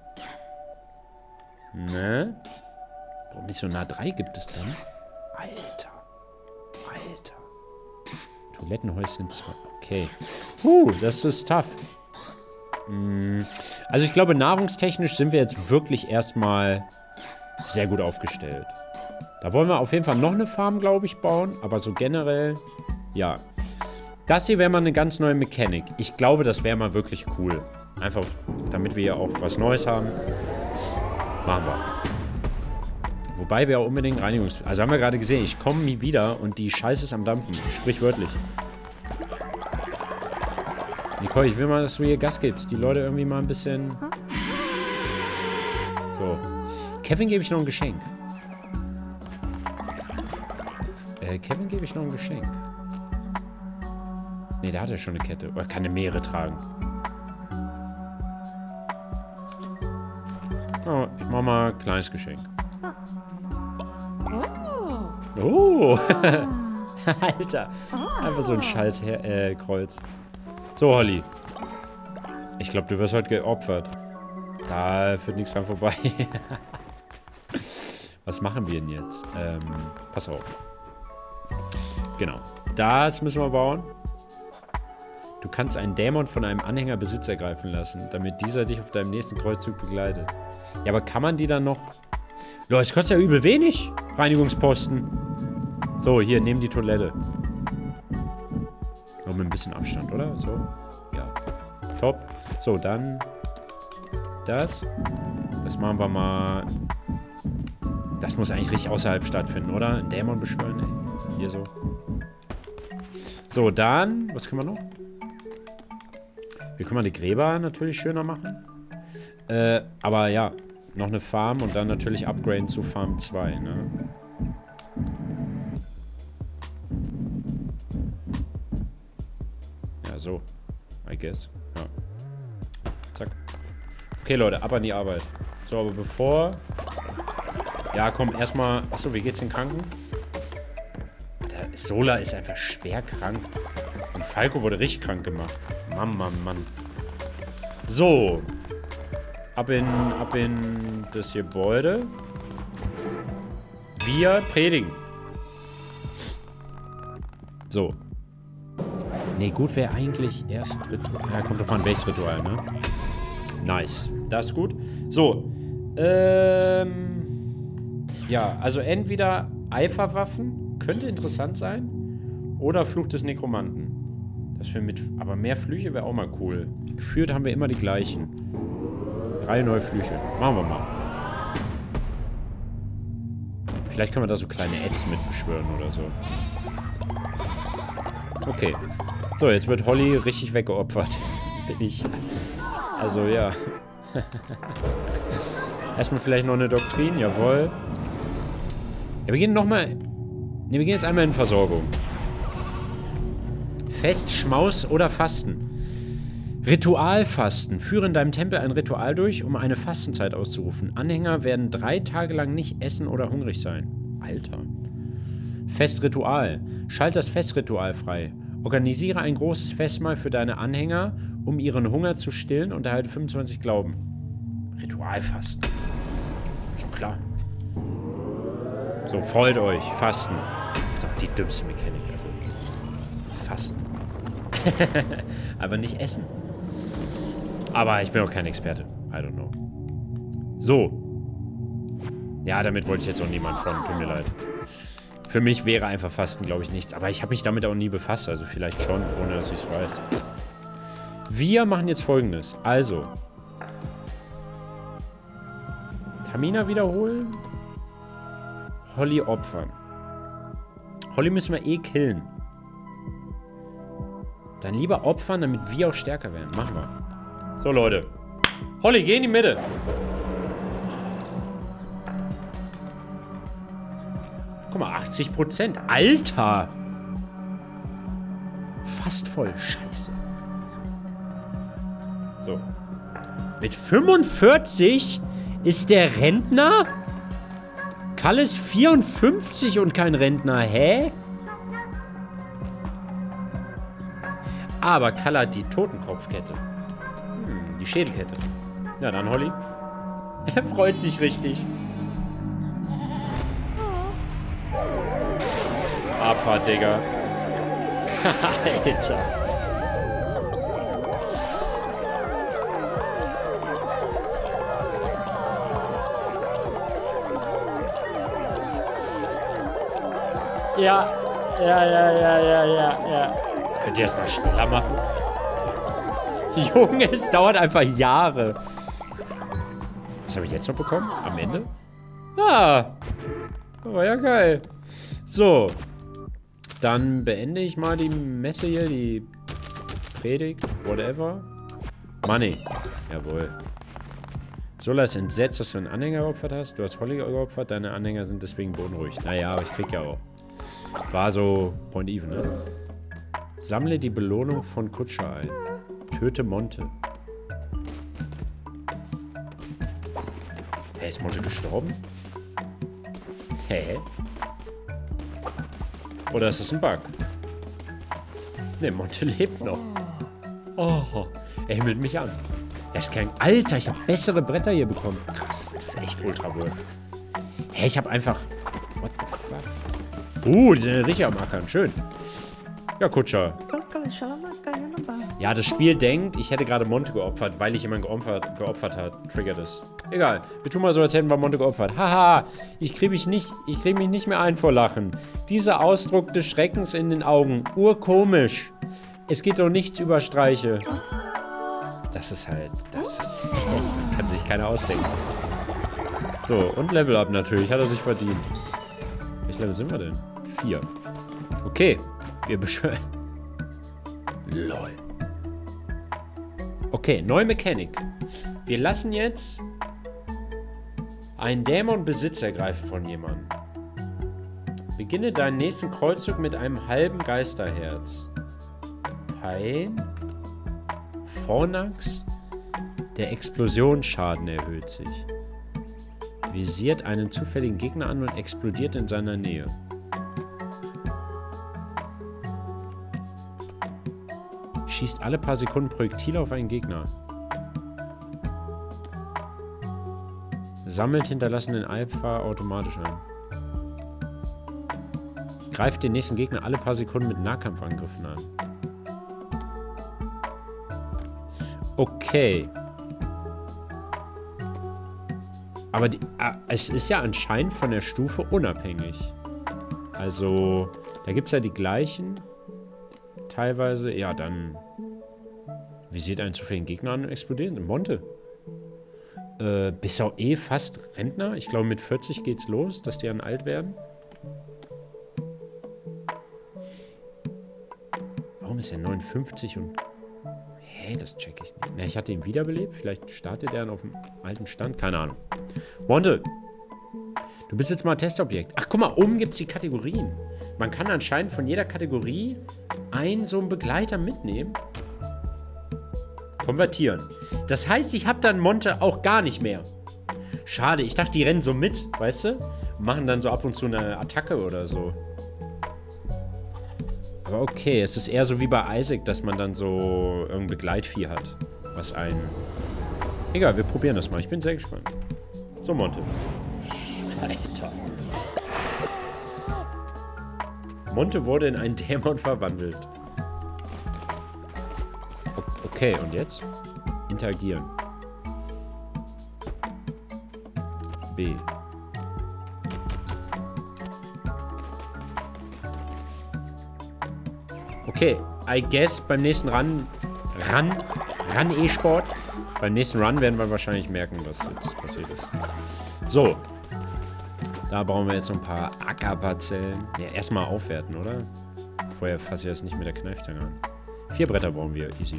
Ne? Boah, Missionar drei gibt es dann? Alter. Alter. Toilettenhäuschen zwei. Okay. Uh, das ist tough. Hm. Also ich glaube, nahrungstechnisch sind wir jetzt wirklich erstmal sehr gut aufgestellt. Da wollen wir auf jeden Fall noch eine Farm, glaube ich, bauen. Aber so generell, ja. Das hier wäre mal eine ganz neue Mechanik. Ich glaube, das wäre mal wirklich cool. Einfach, damit wir hier auch was Neues haben. Machen wir. Wobei wir auch unbedingt Reinigungs... Also haben wir gerade gesehen, ich komme nie wieder und die Scheiße ist am Dampfen. Sprichwörtlich. Nicole, ich will mal, dass du hier Gas gibst. Die Leute irgendwie mal ein bisschen... So. Kevin gebe ich noch ein Geschenk. Äh, Kevin gebe ich noch ein Geschenk. Ne, der hat ja schon eine Kette. Oder kann eine mehrere tragen. Oh, ich mach mal ein kleines Geschenk. Oh. Alter. Einfach so ein scheiß Her äh, Kreuz. So, Holly. Ich glaube, du wirst heute geopfert. Da führt nichts dran vorbei. Was machen wir denn jetzt? Ähm, pass auf. Genau. Das müssen wir bauen. Du kannst einen Dämon von einem Anhänger Besitz ergreifen lassen, damit dieser dich auf deinem nächsten Kreuzzug begleitet. Ja, aber kann man die dann noch... Leute, es kostet ja übel wenig. Reinigungsposten. So, hier, nehmen die Toilette. Noch mit ein bisschen Abstand, oder? So. Ja. Top. So, dann... Das. Das machen wir mal... Das muss eigentlich richtig außerhalb stattfinden, oder? Ein Dämon beschwören, ey. Hier so. So, dann... Was können wir noch? Wir können mal die Gräber natürlich schöner machen. Äh, aber ja, noch eine Farm und dann natürlich upgraden zu Farm zwei, ne? Ja, so. I guess. Ja. Zack. Okay, Leute, ab an die Arbeit. So, aber bevor... Ja, komm, erstmal... Achso, wie geht's den Kranken? Der Sola ist einfach schwer krank. Und Falco wurde richtig krank gemacht. Mann, Mann, Mann. So. Ab in, ab in das Gebäude. Wir predigen. So. Nee, gut wäre eigentlich erst Ritual. Ja, kommt davon welches Ritual, ne? Nice. Das ist gut. So. Ähm. Ja, also entweder Eiferwaffen. Könnte interessant sein. Oder Fluch des Nekromanten. Das wir mit, aber mehr Flüche wäre auch mal cool. Gefühlt haben wir immer die gleichen. Drei neue Flüche. Machen wir mal. Vielleicht können wir da so kleine Ads mit beschwören oder so. Okay. So, jetzt wird Holly richtig weggeopfert. Bin ich. Also, ja. Erstmal vielleicht noch eine Doktrin. Jawohl. Ja, wir gehen nochmal... Ne, wir gehen jetzt einmal in Versorgung. Fest, Schmaus oder Fasten. Ritualfasten. Führe in deinem Tempel ein Ritual durch, um eine Fastenzeit auszurufen. Anhänger werden drei Tage lang nicht essen oder hungrig sein. Alter. Festritual. Schalt das Festritual frei. Organisiere ein großes Festmahl für deine Anhänger, um ihren Hunger zu stillen und erhalte fünfundzwanzig Glauben. Ritualfasten. Schon klar. So, freut euch. Fasten. Das ist auch die dümmste Mechanik. Also. Fasten. Aber nicht essen. Aber ich bin auch kein Experte. I don't know. So. Ja, damit wollte ich jetzt auch niemand von. Tut mir leid. Für mich wäre einfach Fasten, glaube ich, nichts. Aber ich habe mich damit auch nie befasst. Also vielleicht schon, ohne dass ich es weiß. Wir machen jetzt Folgendes. Also. Tamina wiederholen. Holly opfern. Holly müssen wir eh killen. Dann lieber opfern, damit wir auch stärker werden. Machen wir. So, Leute. Holly, geh in die Mitte. Guck mal, achtzig Prozent. Alter! Fast voll. Scheiße. So. Mit fünfundvierzig ist der Rentner? Kalle ist vierundfünfzig und kein Rentner. Hä? Aber Kalle hat die Totenkopfkette. Hm, die Schädelkette. Na dann, Holly. Er freut sich richtig. Abfahrt, Digga. Alter. Ja, ja, ja, ja, ja, ja, ja. Könnt ihr das mal schneller machen? Junge, es dauert einfach Jahre. Was habe ich jetzt noch bekommen? Am Ende? Ah, war ja geil. So. Dann beende ich mal die Messe hier, die Predigt, whatever. Money. Jawohl. Sola ist entsetzt, dass du einen Anhänger geopfert hast. Du hast Holly geopfert, deine Anhänger sind deswegen bodenruhig. Naja, aber ich krieg ja auch. War so point even, ne? Sammle die Belohnung von Kutscher ein. Töte Monte. Hä, ist Monte gestorben? Hä? Oder ist das ein Bug? Ne, Monte lebt noch. Oh, er himmelt mich an. Er ist kein... Alter, ich habe bessere Bretter hier bekommen. Krass, das ist echt Ultra-Wolf. Hä, ich habe einfach... What the fuck? Uh, die sind richtig am Ackern. Schön. Ja, Kutscher. Ja, das Spiel denkt, ich hätte gerade Monte geopfert, weil ich jemanden geopfert, geopfert hat. Triggert es. Egal. Wir tun mal so, als hätten wir Monte geopfert. Haha, ich kriege mich nicht, ich kriege mich nicht mehr ein vor Lachen. Dieser Ausdruck des Schreckens in den Augen. Urkomisch. Es geht doch nichts über Streiche. Das ist halt, das ist, das kann sich keiner ausdenken. So, und Level Up natürlich. Hat er sich verdient. Welches Level sind wir denn? Vier. Okay. Wir beschwören. Lol. Okay, neue Mechanik. Wir lassen jetzt einen Dämon Besitz ergreifen von jemandem. Beginne deinen nächsten Kreuzzug mit einem halben Geisterherz. Pein. Fornax. Der Explosionsschaden erhöht sich. Visiert einen zufälligen Gegner an und explodiert in seiner Nähe. Schießt alle paar Sekunden Projektile auf einen Gegner. Sammelt hinterlassenen Alpha automatisch ein. Greift den nächsten Gegner alle paar Sekunden mit Nahkampfangriffen an. Okay. Aber die, äh, es ist ja anscheinend von der Stufe unabhängig. Also, da gibt es ja die gleichen. Teilweise, ja, dann visiert einen zufälligen Gegner an und explodiert. Monte. Äh, bist du auch eh fast Rentner? Ich glaube, mit vierzig geht's los, dass die dann alt werden. Warum ist er neunundfünfzig und... Hä, das check ich nicht. Na, ich hatte ihn wiederbelebt. Vielleicht startet er dann auf dem alten Stand. Keine Ahnung. Monte. Du bist jetzt mal Testobjekt. Ach, guck mal, oben gibt es die Kategorien. Man kann anscheinend von jeder Kategorie einen so einen Begleiter mitnehmen. Konvertieren. Das heißt, ich habe dann Monte auch gar nicht mehr. Schade, ich dachte, die rennen so mit, weißt du? Und machen dann so ab und zu eine Attacke oder so. Aber okay, es ist eher so wie bei Isaac, dass man dann so irgendein Begleitvieh hat. Was einen... Egal, wir probieren das mal. Ich bin sehr gespannt. So, Monte. Alter. Monte wurde in einen Dämon verwandelt. Okay, und jetzt? Interagieren. B. Okay, I guess beim nächsten Run... Run... Run E-Sport. Beim nächsten Run werden wir wahrscheinlich merken, was jetzt passiert ist. So. Da brauchen wir jetzt noch ein paar Ackerparzellen. Ja, erstmal aufwerten, oder? Vorher fasse ich das nicht mit der Kneifzange an. Vier Bretter brauchen wir. Easy.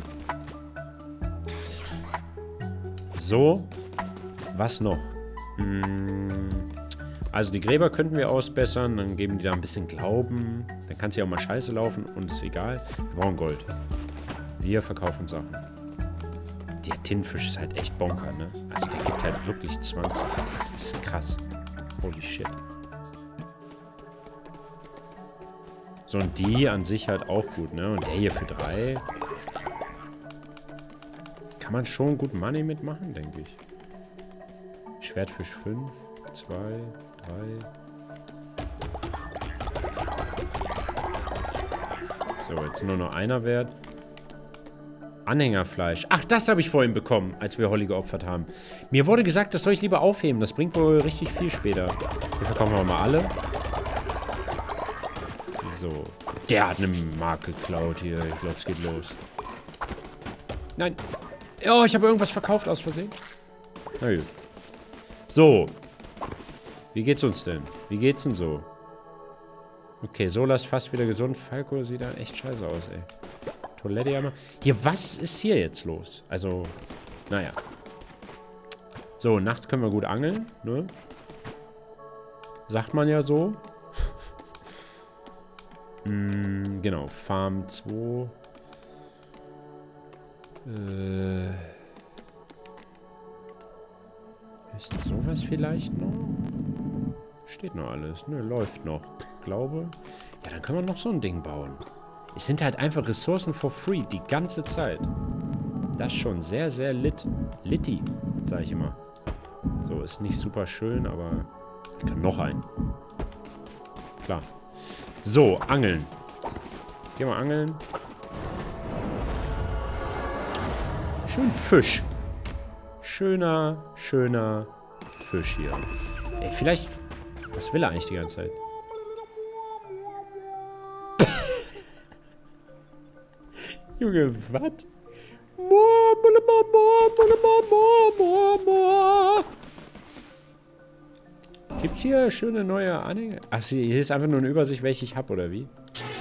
So. Was noch? Hm. Also die Gräber könnten wir ausbessern. Dann geben die da ein bisschen Glauben. Dann kann es ja auch mal scheiße laufen und ist egal. Wir brauchen Gold. Wir verkaufen Sachen. der Tintenfisch ist halt echt Bonker, ne? Also der gibt halt wirklich zwanzig. Das ist krass. Holy shit. So, und die an sich halt auch gut, ne? Und der hier für drei. Kann man schon gut Money mitmachen, denke ich. Schwertfisch fünf, zwei, drei. So, jetzt nur noch einer wert. Anhängerfleisch. Ach, das habe ich vorhin bekommen, als wir Holly geopfert haben. Mir wurde gesagt, das soll ich lieber aufheben. Das bringt wohl richtig viel später. Hier verkaufen wir mal alle. So. Der hat eine Marke geklaut hier. Ich glaube, es geht los. Nein. Oh, ich habe irgendwas verkauft aus Versehen. Na gut. So. Wie geht's uns denn? Wie geht's denn so? Okay, Sola ist fast wieder gesund. Falco sieht da echt scheiße aus, ey. Toilette ja mal. Hier, was ist hier jetzt los? Also, naja. So, nachts können wir gut angeln, ne? Sagt man ja so. mm, genau, Farm zwei. Äh. Ist sowas vielleicht noch? Steht noch alles, ne? Läuft noch. Glaube. Ja, dann können wir noch so ein Ding bauen. Es sind halt einfach Ressourcen for free die ganze Zeit. Das ist schon sehr, sehr lit. Litty, sag ich immer. So, ist nicht super schön, aber ich kann noch einen. Klar. So, angeln. Gehen wir angeln. Schön Fisch. Schöner, schöner Fisch hier. Ey, vielleicht... Was will er eigentlich die ganze Zeit? Junge, was? Gibt's hier schöne neue Anhänger? Ach, hier ist einfach nur eine Übersicht, welche ich habe, oder wie?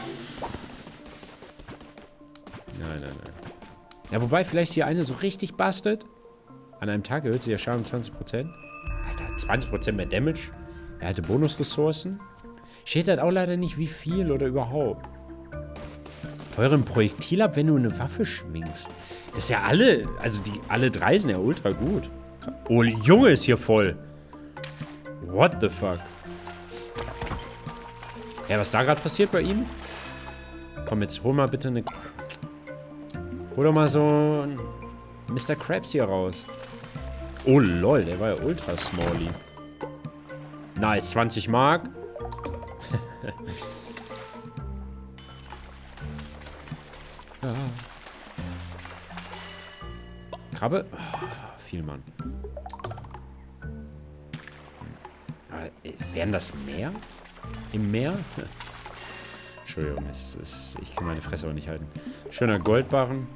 Nein, nein, nein. Ja, wobei, vielleicht ist hier eine so richtig bastet. An einem Tag erhöht sich der Schaden um zwanzig Prozent. Alter, zwanzig Prozent mehr Damage. Er hatte Bonusressourcen. Steht halt auch leider nicht, wie viel oder überhaupt. Feuere ein Projektil ab, wenn du eine Waffe schwingst. Das ist ja alle, also die alle drei sind ja ultra gut. Oh, Junge ist hier voll. What the fuck? Ja, was da gerade passiert bei ihm? Komm, jetzt hol mal bitte eine... Hol doch mal so ein Mister Krabs hier raus. Oh, lol, der war ja ultra smally. Nice, zwanzig Mark. Ja. Krabbe? Oh, viel, Mann. Aber, äh, wären das mehr? Im Meer? Entschuldigung, es ist, ich kann meine Fresse auch nicht halten. Schöner Goldbarren.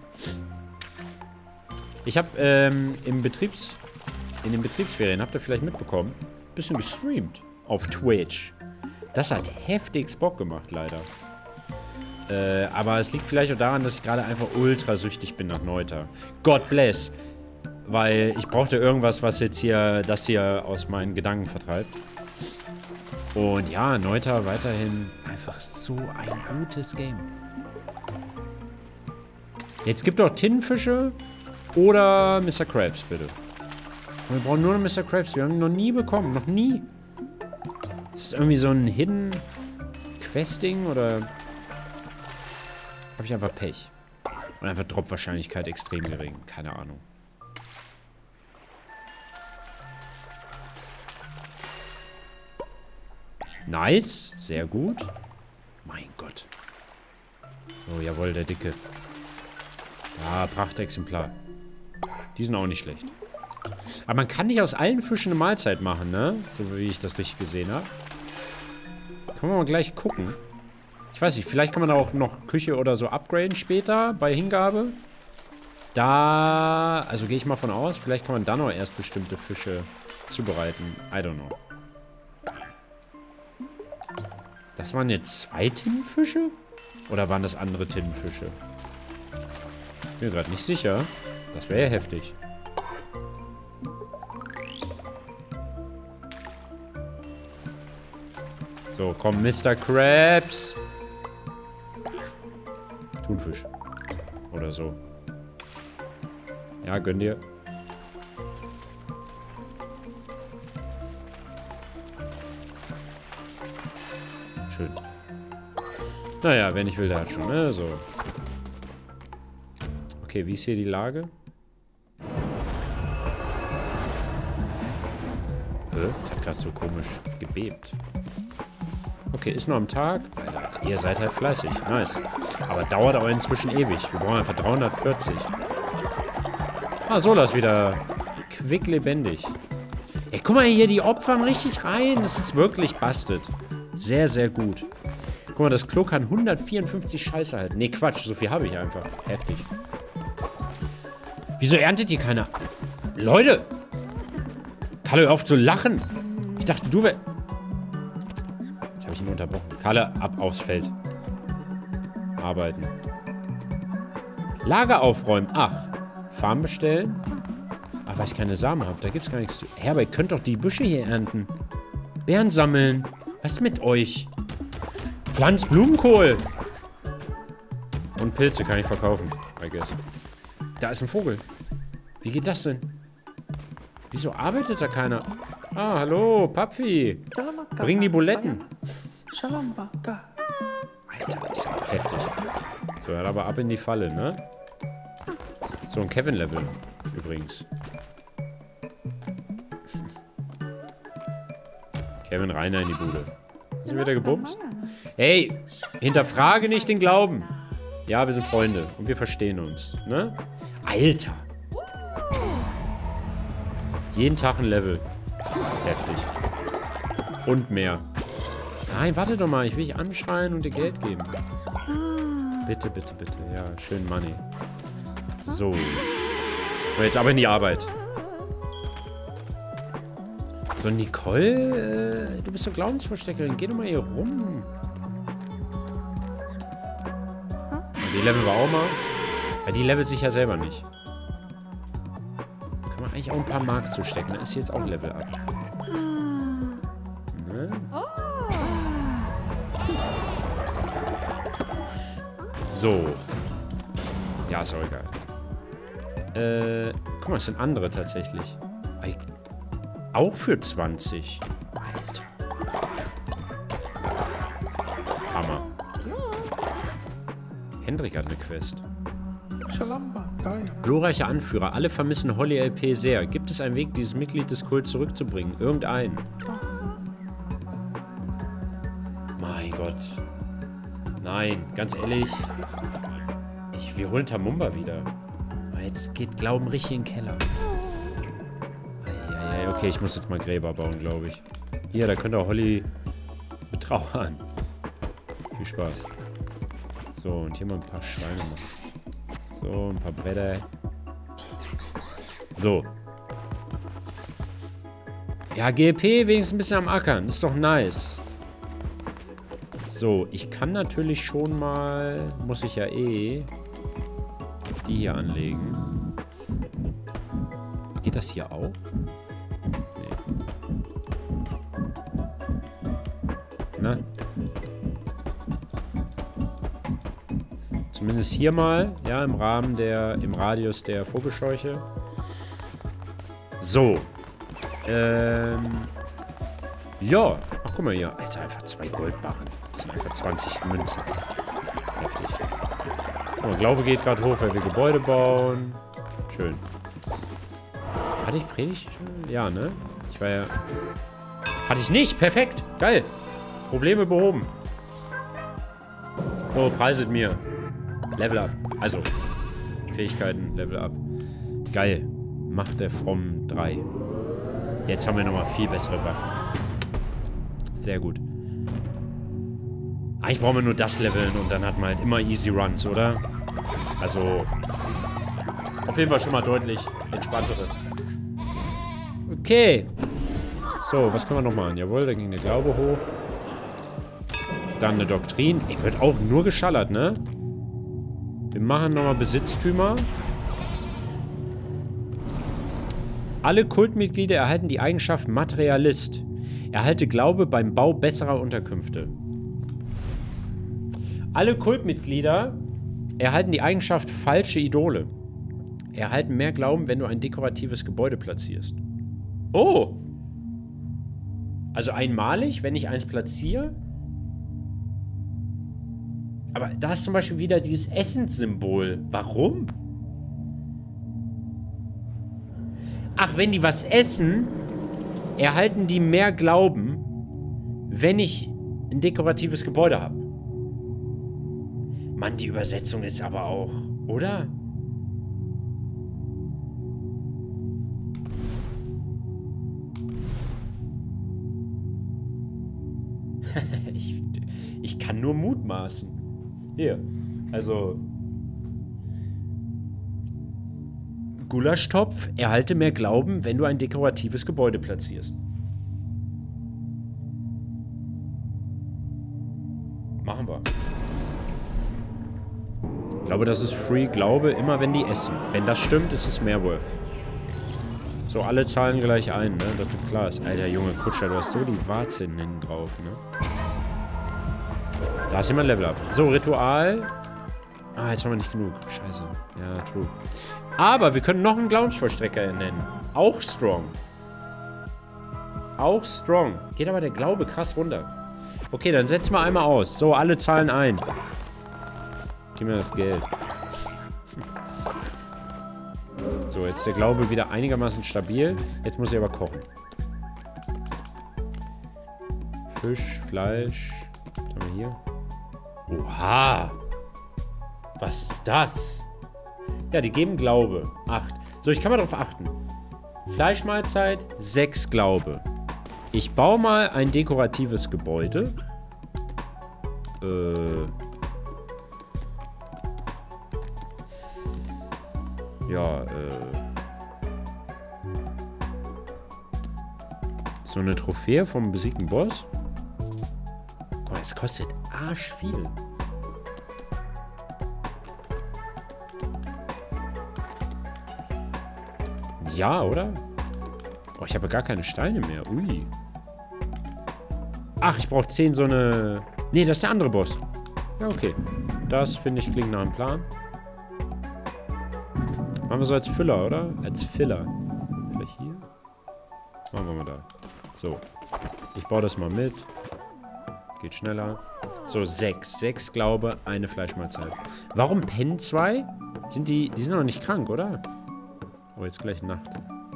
Ich habe ähm, im Betriebs... In den Betriebsferien, habt ihr vielleicht mitbekommen, ein bisschen gestreamt auf Twitch. Das hat heftig Bock gemacht, leider. Äh, aber es liegt vielleicht auch daran, dass ich gerade einfach ultra süchtig bin nach Neuter. God bless. Weil ich brauchte irgendwas, was jetzt hier das hier aus meinen Gedanken vertreibt. Und ja, Neuter weiterhin einfach so ein gutes Game. Jetzt gibt doch Tintenfische oder Mister Krabs, bitte. Wir brauchen nur noch Mister Krabs. Wir haben ihn noch nie bekommen. Noch nie. Das ist irgendwie so ein Hidden Questing oder... Habe ich einfach Pech. Und einfach Drop-Wahrscheinlichkeit extrem gering. Keine Ahnung. Nice. Sehr gut. Mein Gott. Oh, jawohl, der Dicke. Ja, Prachtexemplar. Die sind auch nicht schlecht. Aber man kann nicht aus allen Fischen eine Mahlzeit machen, ne? So wie ich das richtig gesehen habe. Können wir mal gleich gucken. Ich weiß nicht, vielleicht kann man auch noch Küche oder so upgraden später bei Hingabe. Da, also gehe ich mal von aus, vielleicht kann man dann auch erst bestimmte Fische zubereiten. I don't know. Das waren jetzt zwei Tintenfische? Oder waren das andere Tintenfische? Bin mir gerade nicht sicher. Das wäre ja heftig. So, komm, Mister Krabs. Thunfisch. Oder so. Ja, gönn dir. Schön. Naja, wenn ich will, der hat schon, ne? So. Okay, wie ist hier die Lage? Es hat gerade so komisch gebebt. Okay, ist nur am Tag. Alter, ihr seid halt fleißig. Nice. Aber dauert aber inzwischen ewig. Wir brauchen einfach dreihundertvierzig. Ah, Sola ist wieder quicklebendig. Ey, guck mal hier, die opfern richtig rein. Das ist wirklich busted. Sehr, sehr gut. Guck mal, das Klo kann hundertvierundfünfzig Scheiße halten. Nee, Quatsch. So viel habe ich einfach. Heftig. Wieso erntet ihr keiner? Leute! Kalle, hör auf zu lachen. Ich dachte, du wär... Jetzt habe ich ihn unterbrochen. Kalle, ab aufs Feld. Arbeiten. Lager aufräumen. Ach. Farm bestellen. Ach, weil ich keine Samen habe. Da gibt es gar nichts zu... Hä, aber ihr könnt doch die Büsche hier ernten. Beeren sammeln. Was ist mit euch? Pflanz Blumenkohl. Und Pilze kann ich verkaufen. I guess. Da ist ein Vogel. Wie geht das denn? Wieso arbeitet da keiner? Ah, hallo, Papfi. Bring die Buletten. Alter, ist ja heftig. So, dann aber ab in die Falle, ne? So ein Kevin-Level, übrigens. Kevin, reiner in die Bude. Sind wir wieder gebumst? Hey, hinterfrage nicht den Glauben. Ja, wir sind Freunde und wir verstehen uns, ne? Alter. Jeden Tag ein Level. Heftig. Und mehr. Nein, warte doch mal. Ich will dich anschreien und dir Geld geben. Bitte, bitte, bitte. Ja, schön Money. So. Und jetzt aber in die Arbeit. So, Nicole, äh, du bist so Glaubensversteckerin. Geh doch mal hier rum. Und die leveln wir auch mal. Ja, die levelt sich ja selber nicht. Kann man eigentlich auch ein paar Mark zustecken. Da ist jetzt auch Level up. Ne? So. Ja, ist auch egal. Äh, guck mal, es sind andere tatsächlich. Auch für zwanzig. Alter. Hammer. Hendrik hat eine Quest. Glorreicher Anführer. Alle vermissen Holly L P sehr. Gibt es einen Weg, dieses Mitglied des Kults zurückzubringen? Irgendeinen. Mein Gott. Nein, ganz ehrlich. Ich, wir holen Tamumba wieder. Aber jetzt geht Glauben richtig in den Keller. Eieiei, okay, ich muss jetzt mal Gräber bauen, glaube ich. Hier, da könnt ihr Holly betrauern. Viel Spaß. So, und hier mal ein paar Steine machen. So, ein paar Bretter. So. Ja, G L P wenigstens ein bisschen am Ackern. Ist doch nice. So, ich kann natürlich schon mal... Muss ich ja eh... Die hier anlegen. Geht das hier auch? Nee. Na? Zumindest hier mal, ja, im Rahmen der, im Radius der Vogelscheuche. So. Ähm. Ja. Ach, guck mal hier. Alter, einfach zwei Goldbarren. Das sind einfach zwanzig Münzen. Heftig. Guck mal, Glaube geht gerade hoch, weil wir Gebäude bauen. Schön. Hatte ich Predigt? Ja, ne? Ich war ja... Hatte ich nicht. Perfekt. Geil. Probleme behoben. So, preiset mir. Level up. Also, Fähigkeiten, Level up. Geil. Macht der Fromm drei. Jetzt haben wir nochmal viel bessere Waffen. Sehr gut. Eigentlich brauchen wir nur das leveln und dann hat man halt immer easy runs, oder? Also, auf jeden Fall schon mal deutlich entspanntere. Okay. So, was können wir noch machen? Jawohl, da ging der Glaube hoch. Dann eine Doktrin. Ich wird auch nur geschallert, ne? Wir machen nochmal Besitztümer. Alle Kultmitglieder erhalten die Eigenschaft Materialist. Erhalte Glaube beim Bau besserer Unterkünfte. Alle Kultmitglieder erhalten die Eigenschaft falsche Idole. erhalten mehr Glauben, wenn du ein dekoratives Gebäude platzierst. Oh! Also einmalig, wenn ich eins platziere? Aber da ist zum Beispiel wieder dieses Essenssymbol. Warum? Ach, wenn die was essen, erhalten die mehr Glauben, wenn ich ein dekoratives Gebäude habe. Mann, die Übersetzung ist aber auch, oder? ich, ich kann nur mutmaßen. Hier, also Gulaschtopf, erhalte mehr Glauben, wenn du ein dekoratives Gebäude platzierst. Machen wir. Ich glaube, das ist Free Glaube, immer wenn die essen. Wenn das stimmt, ist es mehr worth. So, alle zahlen gleich ein, ne? Dass das klar ist. Alter, Junge, Kutscher, du hast so die Warze hinten drauf, ne? Da ist jemand Level Up. So, Ritual. Ah, jetzt haben wir nicht genug. Scheiße. Ja, true. Aber wir können noch einen Glaubensvollstrecker nennen. Auch strong. Auch strong. Geht aber der Glaube krass runter. Okay, dann setzen wir einmal aus. So, alle zahlen ein. Gib mir das Geld. So, jetzt ist der Glaube wieder einigermaßen stabil. Jetzt muss ich aber kochen. Fisch, Fleisch. Was haben wir hier? Oha! Was ist das? Ja, die geben Glaube. Acht. So, ich kann mal darauf achten. Fleischmahlzeit, sechs Glaube. Ich baue mal ein dekoratives Gebäude. Äh. Ja, äh. So eine Trophäe vom besiegten Boss. Guck mal, es kostet arsch viel. Ja, oder? Oh, ich habe gar keine Steine mehr. Ui. Ach, ich brauche zehn so eine... Nee, das ist der andere Boss. Ja, okay. Das, finde ich, klingt nach einem Plan. Machen wir so als Füller, oder? Als Filler. Vielleicht hier? Machen wir mal da. So. Ich baue das mal mit. Geht schneller. So, sechs. Sechs Glaube, eine Fleischmahlzeit. Warum pennen zwei? Sind die... Die sind noch nicht krank, oder? Oh, jetzt gleich Nacht.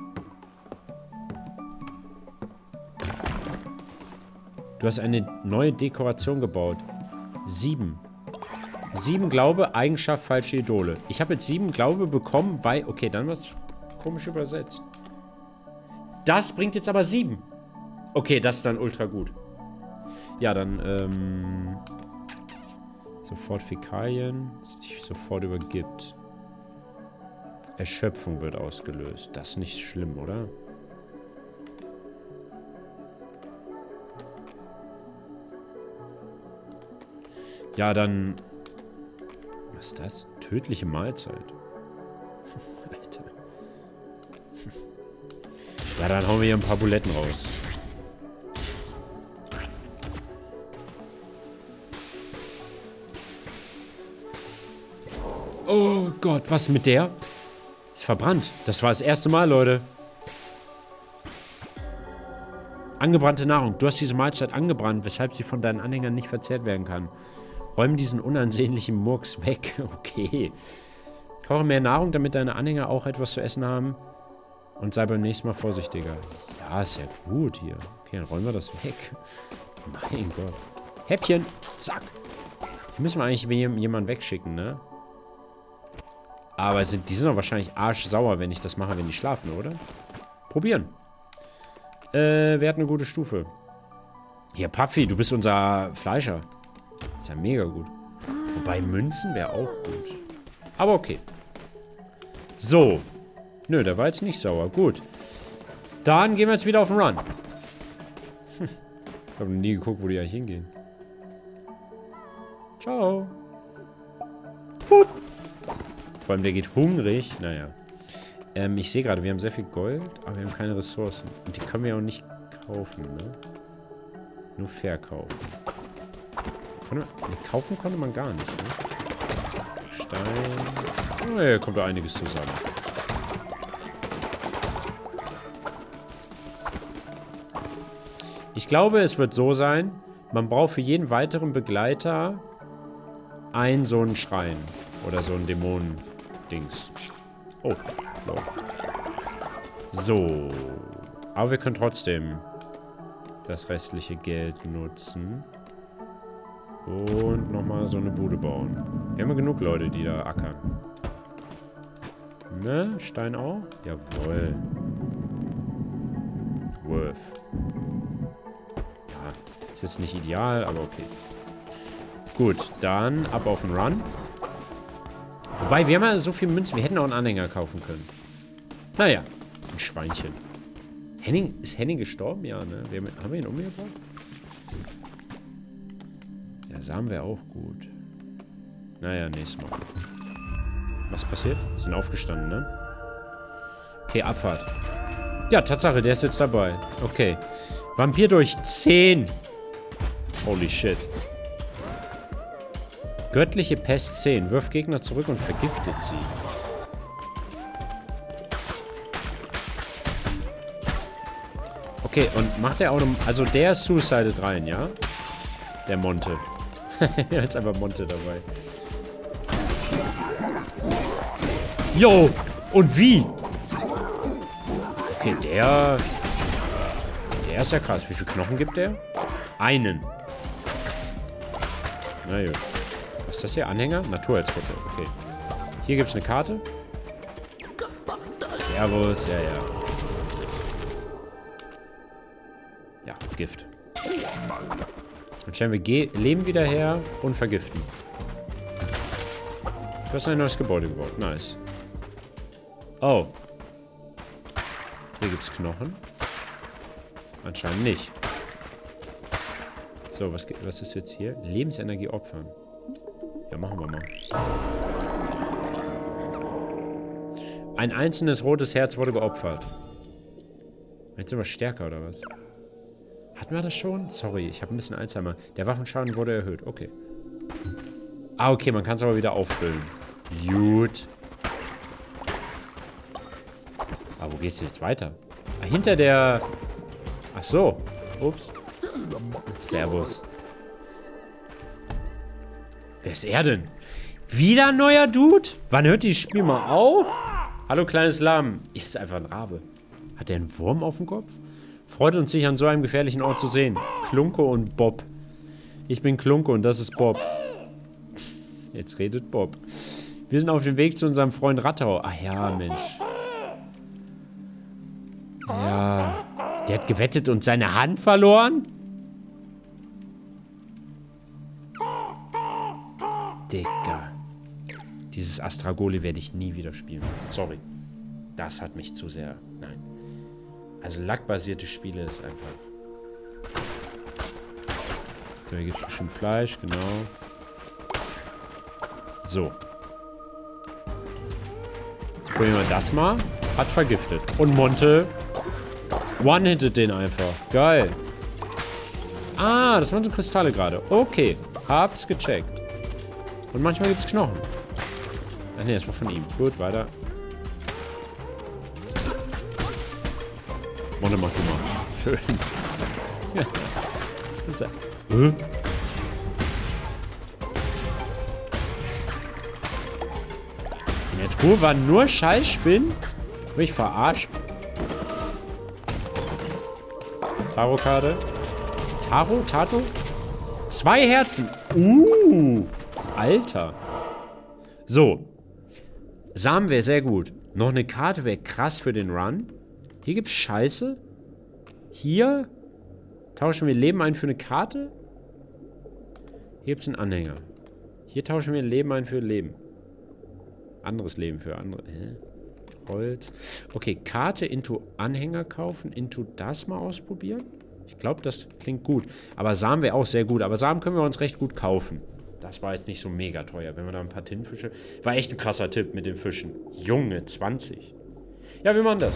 Du hast eine neue Dekoration gebaut. Sieben. Sieben Glaube, Eigenschaft, falsche Idole. Ich habe jetzt sieben Glaube bekommen, weil... Okay, dann was komisch übersetzt. Das bringt jetzt aber sieben. Okay, das ist dann ultra gut. Ja, dann, ähm... sofort Fäkalien. Sich sofort übergibt. Erschöpfung wird ausgelöst. Das ist nicht schlimm, oder? Ja, dann... Was ist das? Tödliche Mahlzeit. Alter. Ja, dann hauen wir hier ein paar Buletten raus. Oh Gott, was mit der? Ist verbrannt. Das war das erste Mal, Leute. Angebrannte Nahrung. Du hast diese Mahlzeit angebrannt, weshalb sie von deinen Anhängern nicht verzehrt werden kann. Räum diesen unansehnlichen Murks weg. Okay. Koche mehr Nahrung, damit deine Anhänger auch etwas zu essen haben. Und sei beim nächsten Mal vorsichtiger. Ja, ist ja gut hier. Okay, dann räumen wir das weg. Mein Gott. Häppchen. Zack. Hier müssen wir eigentlich jemanden wegschicken, ne? Aber sind, die sind doch wahrscheinlich arschsauer, wenn ich das mache, wenn die schlafen, oder? Probieren. Äh, wer hat eine gute Stufe? Hier, Puffy, du bist unser Fleischer. Ist ja mega gut. Wobei Münzen wäre auch gut. Aber okay. So. Nö, der war jetzt nicht sauer. Gut. Dann gehen wir jetzt wieder auf den Run. Hm. Ich habe noch nie geguckt, wo die eigentlich hingehen. Ciao. Pup. Vor allem, der geht hungrig. Naja. Ähm, ich sehe gerade, wir haben sehr viel Gold, aber wir haben keine Ressourcen. Und die können wir auch nicht kaufen, ne? Nur verkaufen. Konnte man, ne, kaufen konnte man gar nicht, ne? Stein. Oh, ja, kommt da einiges zusammen. Ich glaube, es wird so sein, man braucht für jeden weiteren Begleiter einen so einen Schrein. Oder so ein Dämonen-Dings. Oh, no. So. Aber wir können trotzdem das restliche Geld nutzen. Und nochmal so eine Bude bauen. Wir haben ja genug Leute, die da ackern. Ne? Stein auch? Jawohl. Worth. Ja, ist jetzt nicht ideal, aber okay. Gut, dann ab auf den Run. Wobei, wir haben ja so viel Münzen. Wir hätten auch einen Anhänger kaufen können. Naja, ein Schweinchen. Henning, ist Henning gestorben? Ja, ne? Wir haben, haben wir ihn umgebracht? Ja, Samen wäre auch gut. Naja, nächstes Mal. Was passiert? Sind aufgestanden, ne? Okay, Abfahrt. Ja, Tatsache, der ist jetzt dabei. Okay. Vampir durch zehn. Holy shit. Göttliche Pest zehn. Wirft Gegner zurück und vergiftet sie. Okay, und macht er auch noch... Also der ist suicided rein, ja? Der Monte. Er ist einfach Monte dabei. Jo! Und wie? Okay, der... Der ist ja krass. Wie viele Knochen gibt der? Einen. Na gut. Was ist das hier? Anhänger? Naturheilsfutter. Okay. Hier gibt es eine Karte. Servus. Ja, ja. Ja, Gift. Dann stellen wir Ge Leben wieder her und vergiften. Du hast ein neues Gebäude gebaut. Nice. Oh. Hier gibt es Knochen. Anscheinend nicht. So, was, was ist jetzt hier? Lebensenergie opfern. Ja, machen wir mal. Ein einzelnes rotes Herz wurde geopfert. Jetzt sind wir stärker, oder was? Hatten wir das schon? Sorry, ich habe ein bisschen Alzheimer. Der Waffenschaden wurde erhöht. Okay. Ah, okay, man kann es aber wieder auffüllen. Gut. Aber wo geht's denn jetzt weiter? Ah, hinter der... Ach so. Ups. Servus. Wer ist er denn? Wieder ein neuer Dude? Wann hört dieses Spiel mal auf? Hallo, kleines Lamm. Hier ist einfach ein Rabe. Hat der einen Wurm auf dem Kopf? Freut uns, sich an so einem gefährlichen Ort zu sehen. Klunko und Bob. Ich bin Klunko und das ist Bob. Jetzt redet Bob. Wir sind auf dem Weg zu unserem Freund Rattau. Ach ja, Mensch. Ja. Der hat gewettet und seine Hand verloren? Digga. Dieses Astragoli werde ich nie wieder spielen. Sorry. Das hat mich zu sehr... Nein. Also lackbasierte Spiele ist einfach... So, hier gibt es bestimmt Fleisch, genau. So. Jetzt probieren wir das mal. Hat vergiftet. Und Monte one-hittet den einfach. Geil. Ah, das waren so Kristalle gerade. Okay. Hab's gecheckt. Und manchmal gibt's Knochen. Ach nee, das war von ihm. Gut, weiter. Monte, mach du mal. Schön. Ja. Das ist ja. Hä? In der Truhe waren nur Scheißspinnen? Bin ich verarscht? Tarotkarte. Taro? Tato? Zwei Herzen. Uh. Alter. So. Samen wäre sehr gut. Noch eine Karte wäre krass für den Run. Hier gibt's Scheiße. Hier tauschen wir Leben ein für eine Karte. Hier gibt's einen Anhänger. Hier tauschen wir Leben ein für Leben. Anderes Leben für andere. Hä? Holz. Okay, Karte into Anhänger kaufen. Into das mal ausprobieren. Ich glaube, das klingt gut. Aber Samen wäre auch sehr gut. Aber Samen können wir uns recht gut kaufen. Das war jetzt nicht so mega teuer. Wenn wir da ein paar Tintenfische... War echt ein krasser Tipp mit den Fischen. Junge, zwanzig. Ja, wir machen das.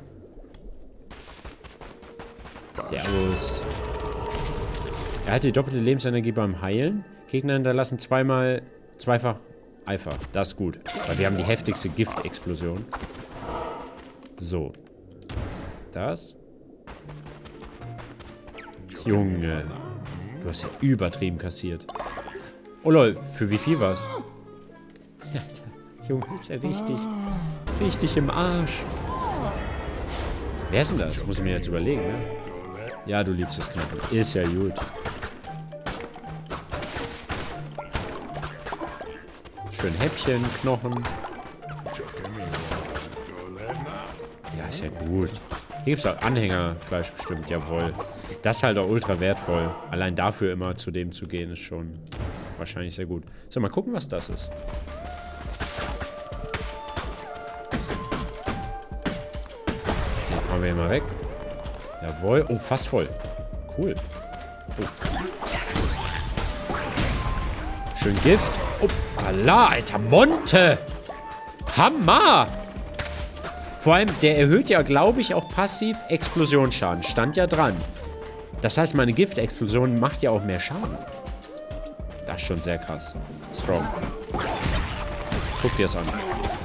Servus. Er hat die doppelte Lebensenergie beim Heilen. Gegner hinterlassen zweimal... Zweifach Eifer. Das ist gut. Weil wir haben die heftigste Giftexplosion. So. Das. Junge. Du hast ja übertrieben kassiert. Oh lol, für wie viel war's? Ja, der Junge ist ja richtig, richtig im Arsch. Wer ist denn das? Muss ich mir jetzt überlegen, ne? Ja, du liebst das Knochen. Ist ja gut. Schön Häppchen, Knochen. Ja, ist ja gut. Hier gibt es auch Anhängerfleisch bestimmt, jawohl. Das ist halt auch ultra wertvoll. Allein dafür immer zu dem zu gehen, ist schon wahrscheinlich sehr gut. So, mal gucken, was das ist. Den fahren wir hier mal weg. Jawohl. Oh, fast voll. Cool. Oh. Schön Gift. Oh, Allah, Alter. Monte. Hammer. Vor allem, der erhöht ja, glaube ich, auch passiv Explosionsschaden. Stand ja dran. Das heißt, meine Giftexplosion macht ja auch mehr Schaden. Das ist schon sehr krass. Strong. Guck dir das an.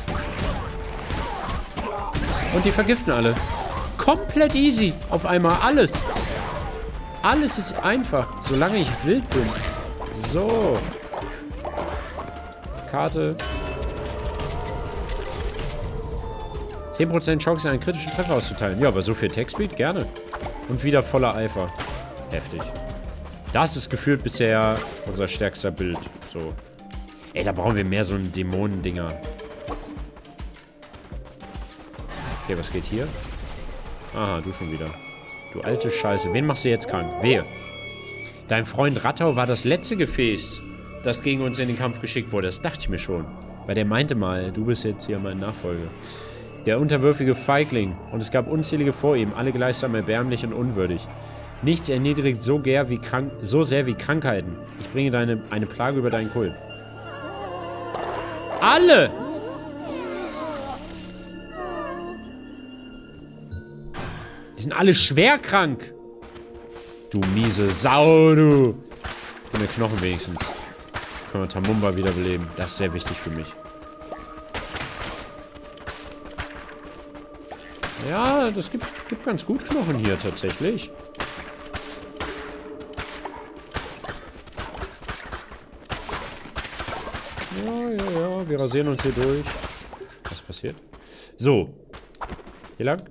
Und die vergiften alle. Komplett easy. Auf einmal alles. Alles ist einfach, solange ich wild bin. So. Karte. zehn Prozent Chance, einen kritischen Treffer auszuteilen. Ja, aber so viel Attack-Speed, gerne. Und wieder voller Eifer. Heftig. Das ist gefühlt bisher unser stärkster Bild. So. Ey, da brauchen wir mehr so einen Dämonendinger. Okay, was geht hier? Aha, du schon wieder. Du alte Scheiße. Wen machst du jetzt krank? Wehe. Dein Freund Rattau war das letzte Gefäß, das gegen uns in den Kampf geschickt wurde. Das dachte ich mir schon. Weil der meinte mal, du bist jetzt hier mein Nachfolger. Der unterwürfige Feigling. Und es gab unzählige vor ihm, alle gleichsam erbärmlich und unwürdig. Nichts erniedrigt so, wie krank, so sehr wie Krankheiten. Ich bringe deine, eine Plage über deinen Kult. Alle! Die sind alle schwer krank. Du miese Sau, du. Gib mir Knochen wenigstens. Können wir Tamumba wiederbeleben. Das ist sehr wichtig für mich. Ja, das gibt, gibt ganz gut Knochen hier tatsächlich. Ja, ja, ja. Wir rasieren uns hier durch. Was passiert? So. Hier lang.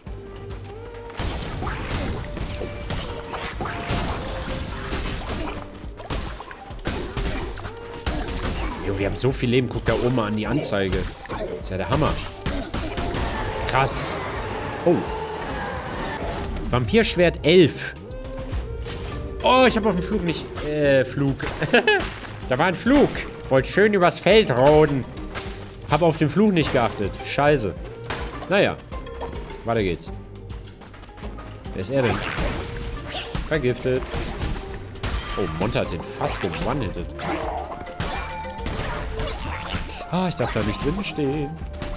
Jo, wir haben so viel Leben. Guck da oben mal an die Anzeige. Das ist ja der Hammer. Krass. Oh. Vampirschwert elf. Oh, ich habe auf dem Flug nicht... Äh, Flug. Da war ein Flug. Wollte schön übers Feld roden. Hab auf den Fluch nicht geachtet. Scheiße. Naja. Weiter geht's. Wer ist er denn? Vergiftet. Oh, Monte hat den fast gewandelt. Ah, ich darf da nicht drin stehen.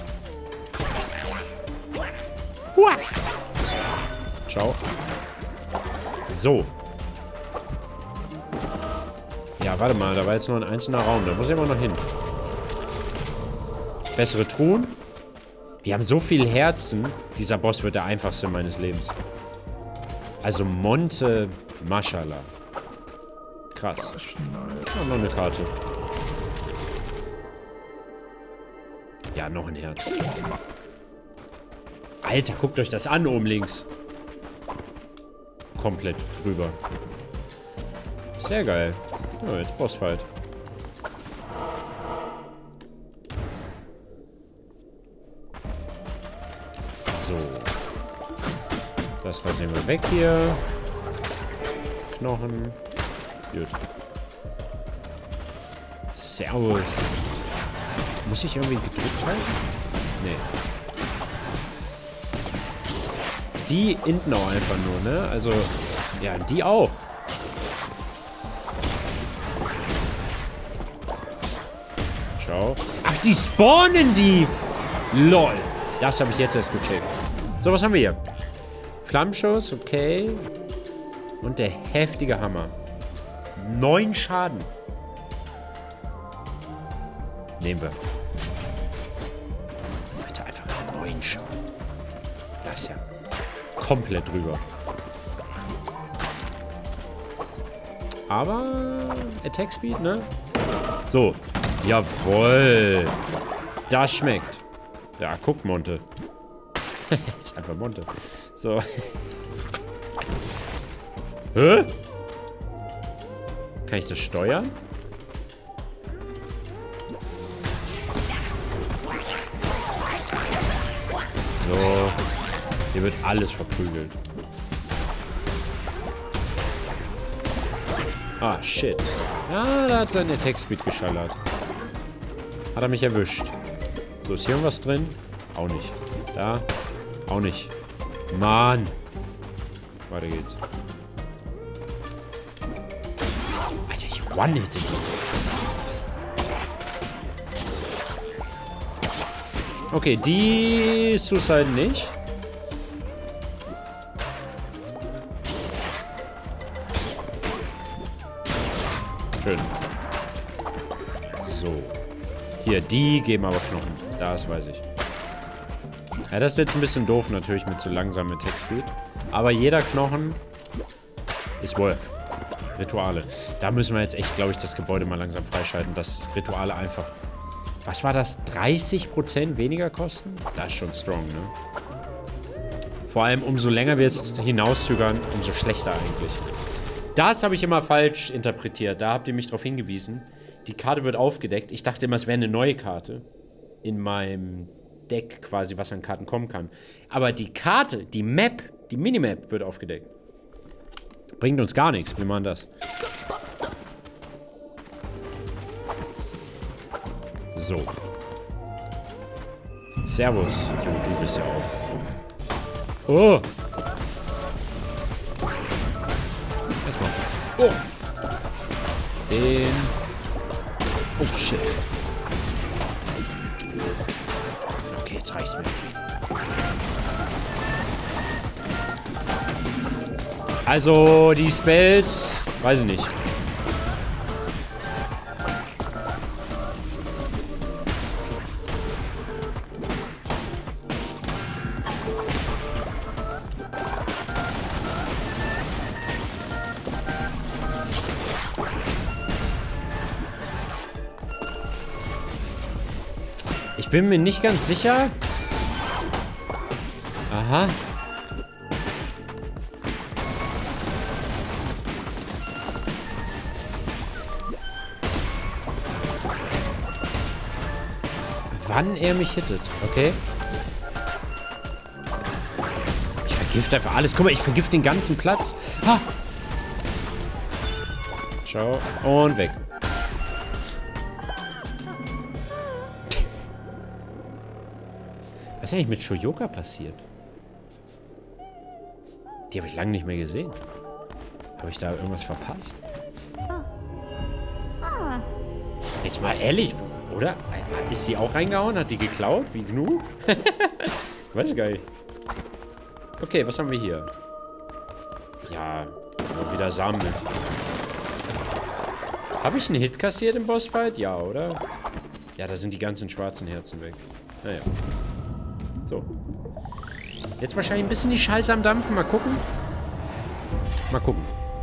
Ciao. So. Ja, warte mal. Da war jetzt nur ein einzelner Raum. Da muss ich immer noch hin. Bessere Truhen. Wir haben so viele Herzen. Dieser Boss wird der einfachste meines Lebens. Also Monte Mashallah. Krass. Ja, noch eine Karte. Ja, noch ein Herz. Alter, guckt euch das an oben links. Komplett drüber. Sehr geil. Ja, jetzt Bossfight. So. Das rasieren wir weg hier. Knochen. Gut. Servus. Muss ich irgendwie gedrückt halten? Nee. Die hinten auch einfach nur, ne? Also, ja, die auch. Ciao. Ach, die spawnen die! Lol. Das habe ich jetzt erst gecheckt. So, was haben wir hier? Flammenschuss, okay. Und der heftige Hammer. Neun Schaden. Nehmen wir. Alter, einfach neun Schaden. Das ist ja komplett drüber. Aber Attack Speed, ne? So. Jawohl. Das schmeckt. Ja, guck, Monte. Ist einfach Monte. So. Hä? Kann ich das steuern? So. Hier wird alles verprügelt. Ah, shit. Ja, da hat sein Attack Speed geschallert. Hat er mich erwischt. So, ist hier irgendwas drin? Auch nicht. Da? Auch nicht. Mann. Weiter geht's. Alter, ich one-hitte die. Okay, die Suicide nicht. Schön. So. Hier, die geben aber Knochen. Das weiß ich. Ja, das ist jetzt ein bisschen doof natürlich mit so langsamem Attack Speed. Aber jeder Knochen ist worth. Rituale. Da müssen wir jetzt echt, glaube ich, das Gebäude mal langsam freischalten, dass Rituale einfach... Was war das? dreißig Prozent weniger kosten? Das ist schon strong, ne? Vor allem, umso länger wir jetzt hinauszögern, umso schlechter eigentlich. Das habe ich immer falsch interpretiert. Da habt ihr mich darauf hingewiesen. Die Karte wird aufgedeckt. Ich dachte immer, es wäre eine neue Karte in meinem Deck quasi, was an Karten kommen kann. Aber die Karte, die Map, die Minimap wird aufgedeckt. Bringt uns gar nichts. Wir machen das. So. Servus. Jo, du bist ja auch. Oh. Erstmal. Oh. Den. Oh, shit. Okay, jetzt reicht's mir. Also, die Spells, weiß ich nicht. Ich bin mir nicht ganz sicher. Aha. Wann er mich hittet, okay? Ich vergifte einfach alles. Guck mal, ich vergifte den ganzen Platz. Ha! Ciao. Und weg. Was ist eigentlich mit Shoyoka passiert? Die habe ich lange nicht mehr gesehen. Habe ich da irgendwas verpasst? Jetzt mal ehrlich, oder? Ist sie auch reingehauen? Hat die geklaut? Wie Gnu? Weiß gar nicht. Okay, was haben wir hier? Ja, wieder Samen mit. Habe ich einen Hit kassiert im Bossfight? Ja, oder? Ja, da sind die ganzen schwarzen Herzen weg. Naja. So. Jetzt wahrscheinlich ein bisschen die Scheiße am Dampfen. Mal gucken. Mal gucken.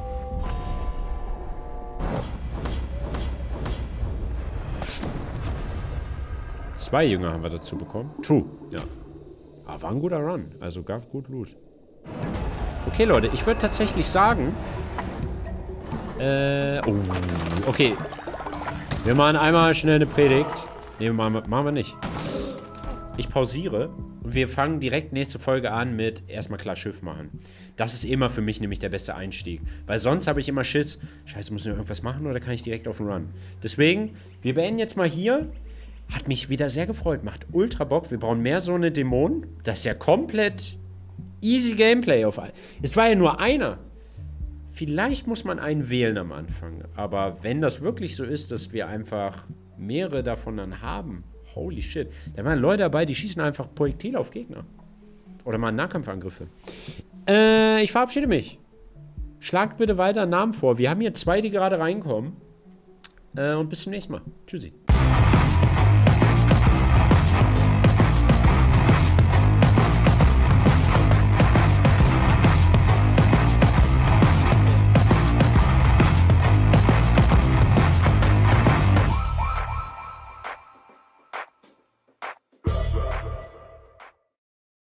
Zwei Jünger haben wir dazu bekommen. True, ja. Aber war ein guter Run. Also gab gut Loot. Okay, Leute. Ich würde tatsächlich sagen... Äh... Oh, okay. Wir machen einmal schnell eine Predigt. Ne, machen wir, machen wir nicht. Ich pausiere und wir fangen direkt nächste Folge an mit erstmal klar Schiff machen. Das ist immer für mich nämlich der beste Einstieg. Weil sonst habe ich immer Schiss. Scheiße, muss ich noch irgendwas machen oder kann ich direkt auf den Run? Deswegen, wir beenden jetzt mal hier. Hat mich wieder sehr gefreut. Macht ultra Bock. Wir brauchen mehr so eine Dämonen. Das ist ja komplett easy Gameplay auf all. Es war ja nur einer. Vielleicht muss man einen wählen am Anfang. Aber wenn das wirklich so ist, dass wir einfach mehrere davon dann haben. Holy shit. Da waren Leute dabei, die schießen einfach Projektile auf Gegner. Oder mal Nahkampfangriffe. Äh, ich verabschiede mich. Schlagt bitte weiter Namen vor. Wir haben hier zwei, die gerade reinkommen. Äh, und bis zum nächsten Mal. Tschüssi.